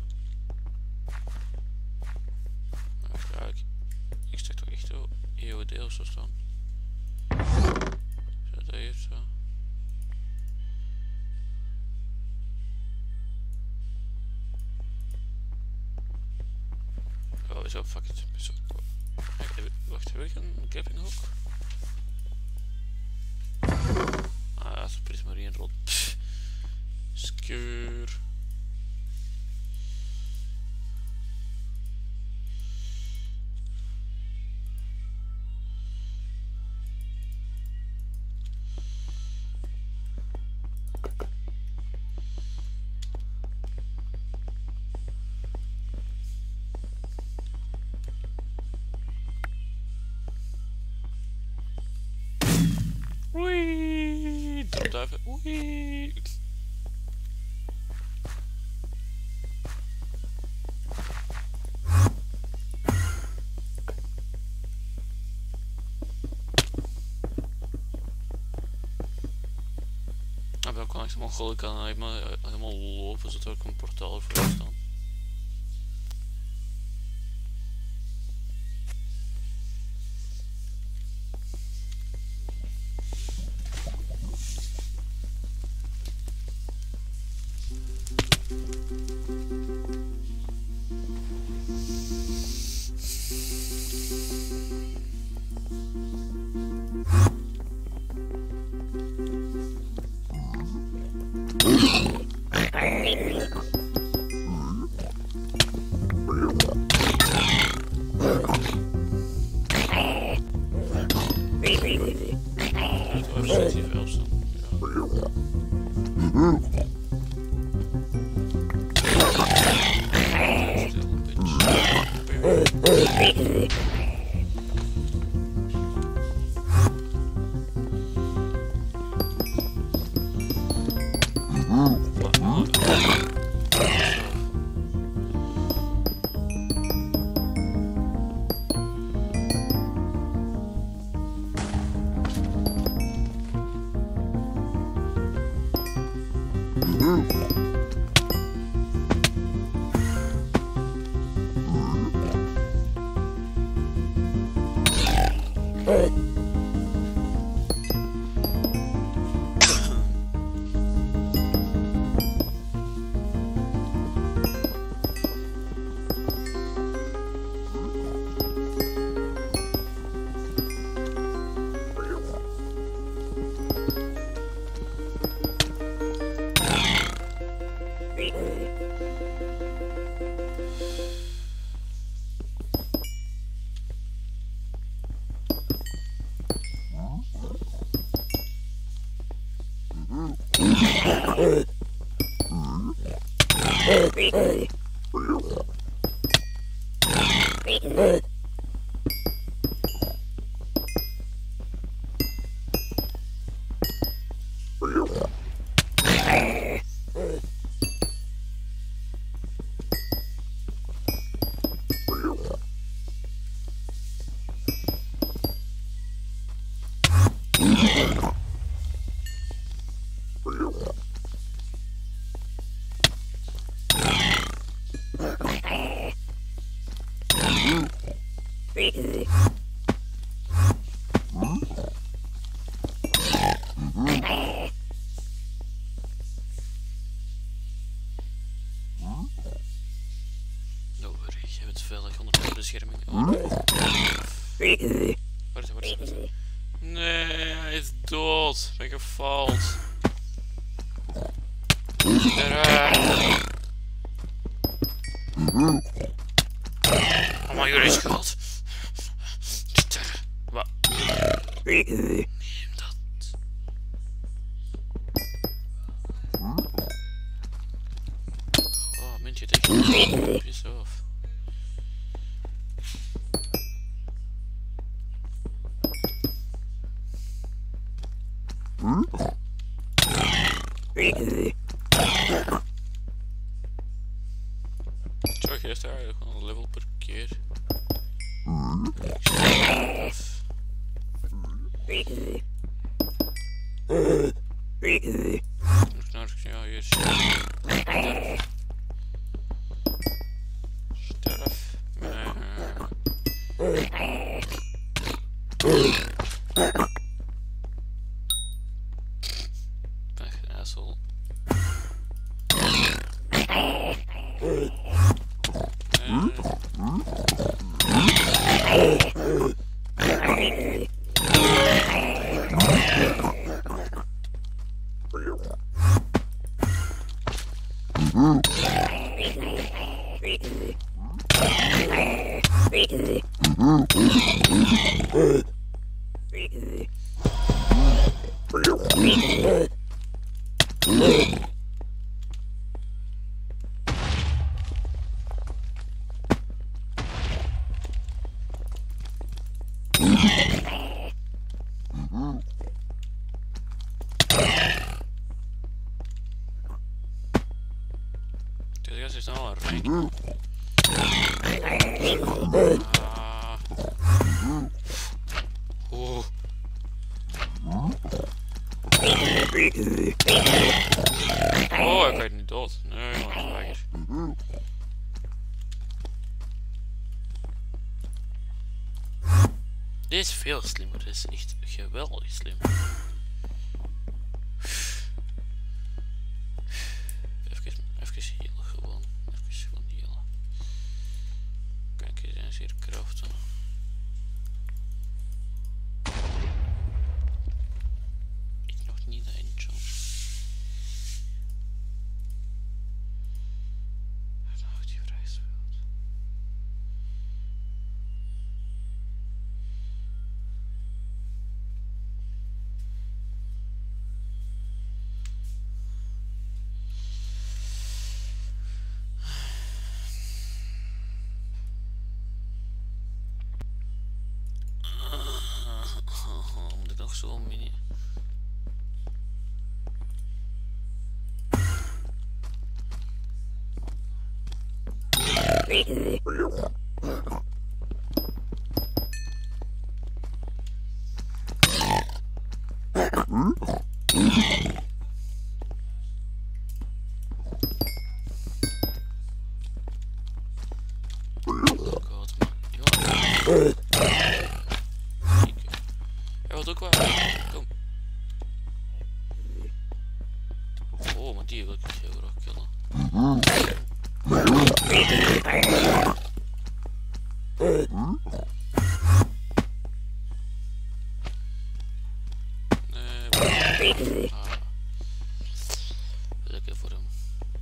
Wacht, ja, ik, ik stek toch echt wel E O D of zo staan. Zo, dat hier zo. Oh, zo, fuck it. Zo, wacht, heb ik een camping hook? Ah, dat is een prismarine rot. Skeur. Oei, duiven. Oei. Ah, welke kan ik mongolen kan helemaal, helemaal lopen zodat er ook een portaal voor staan. Bescherming. Oh. Waar is hij? Waar is hij? Nee, hij is dood. Ben gefaald. Eruit. Oh, maar jullie is gehad. Wat? Neem dat. Oh, muntje tegen. Piss off. Zo, je is daar gewoon een level per keer. Ja, hier is sterf. Sterf. Asshole. Deze gast is nou al rijk. Ah. Oeh. Oh, ik ga niet dood. Nee, maar zwager. Dit is veel slimmer, dit is echt geweldig slim. Even, even healen gewoon. Even gewoon healen. Kijk, hier zijn zeer craften. Ik nog niet de eentje. Nou, die reis wilt. nog zo'n mini. Hij wil ook wel. Kom. Oh, maar die wil ik heel graag killen. Nee, ah. Lekker voor hem.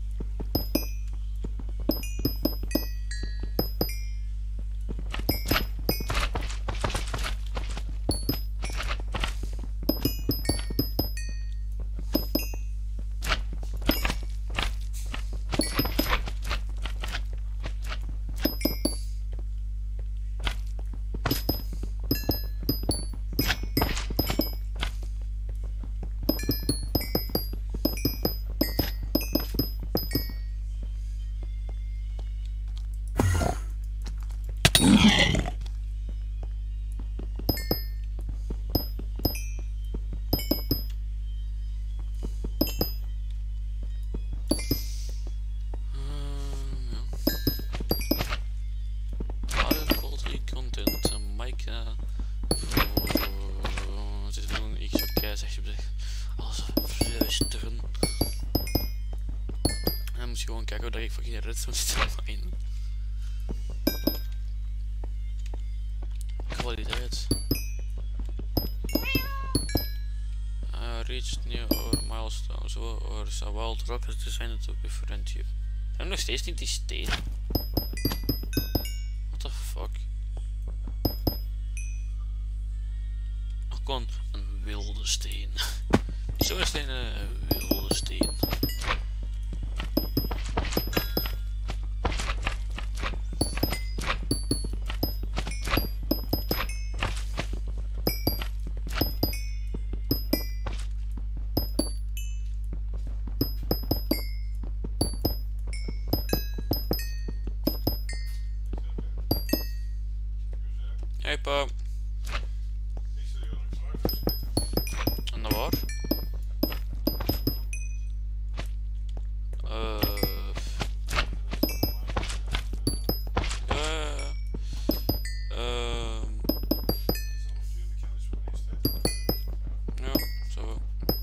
Gewoon kijken dat ik voor geen redstone zit in. Kwaliteit. Uh, reached near our milestone, so or a wild rock is designed to befriend you. Ik heb nog steeds niet die steen. What the fuck? Oh, gewoon een wilde steen. Zo is het een wilde steen. Hey pa. En dat waar? Uh, ja. Uh, ja, zo wel.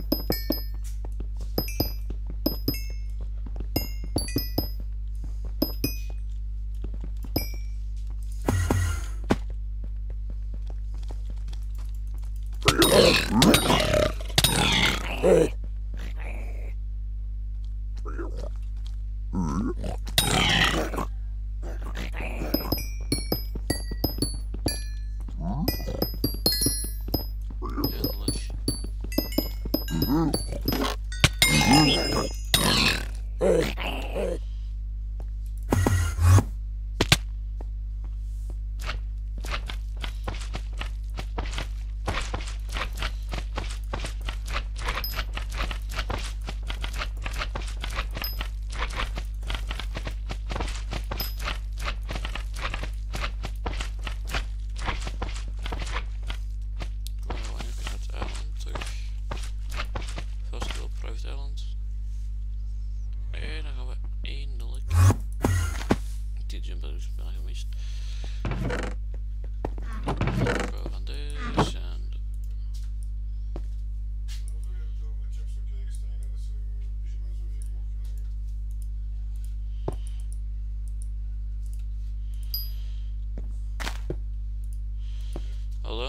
Hallo?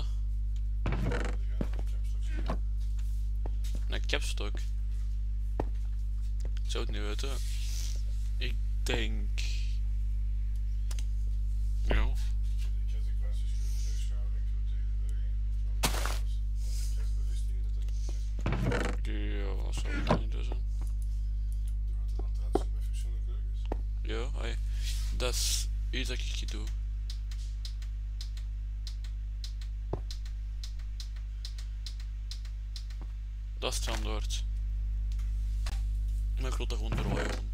Een capstok. Ik zou het niet weten. Ik denk... Ja. Ja, wat zou het niet zijn? Ja, hey. Dat is iets dat ik doe. Dat is standaard. Maar ik laat dat gewoon draaien. Gewoon.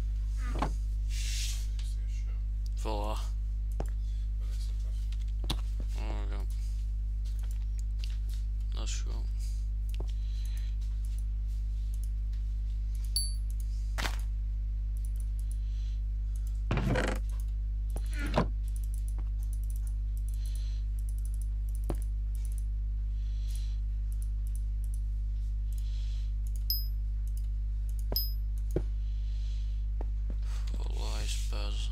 Voilà. Oh ja. Dat is goed. Voilà, is pauze.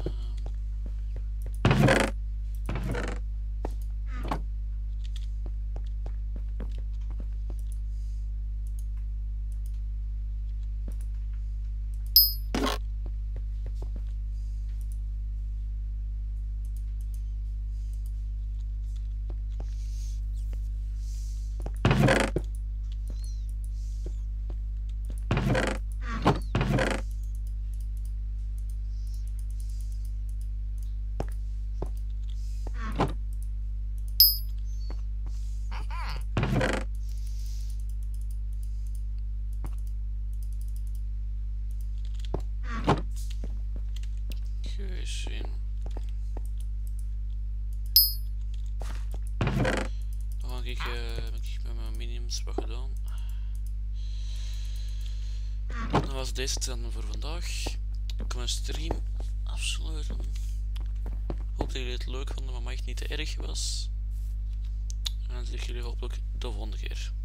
Zien. Dan ga ik, uh, heb ik met mijn minimums wat gedaan. Dan was deze het dan voor vandaag. Ik kan mijn stream afsluiten. Hoop dat jullie het leuk vonden, maar echt niet te erg was. En dan zie ik jullie hopelijk de volgende keer.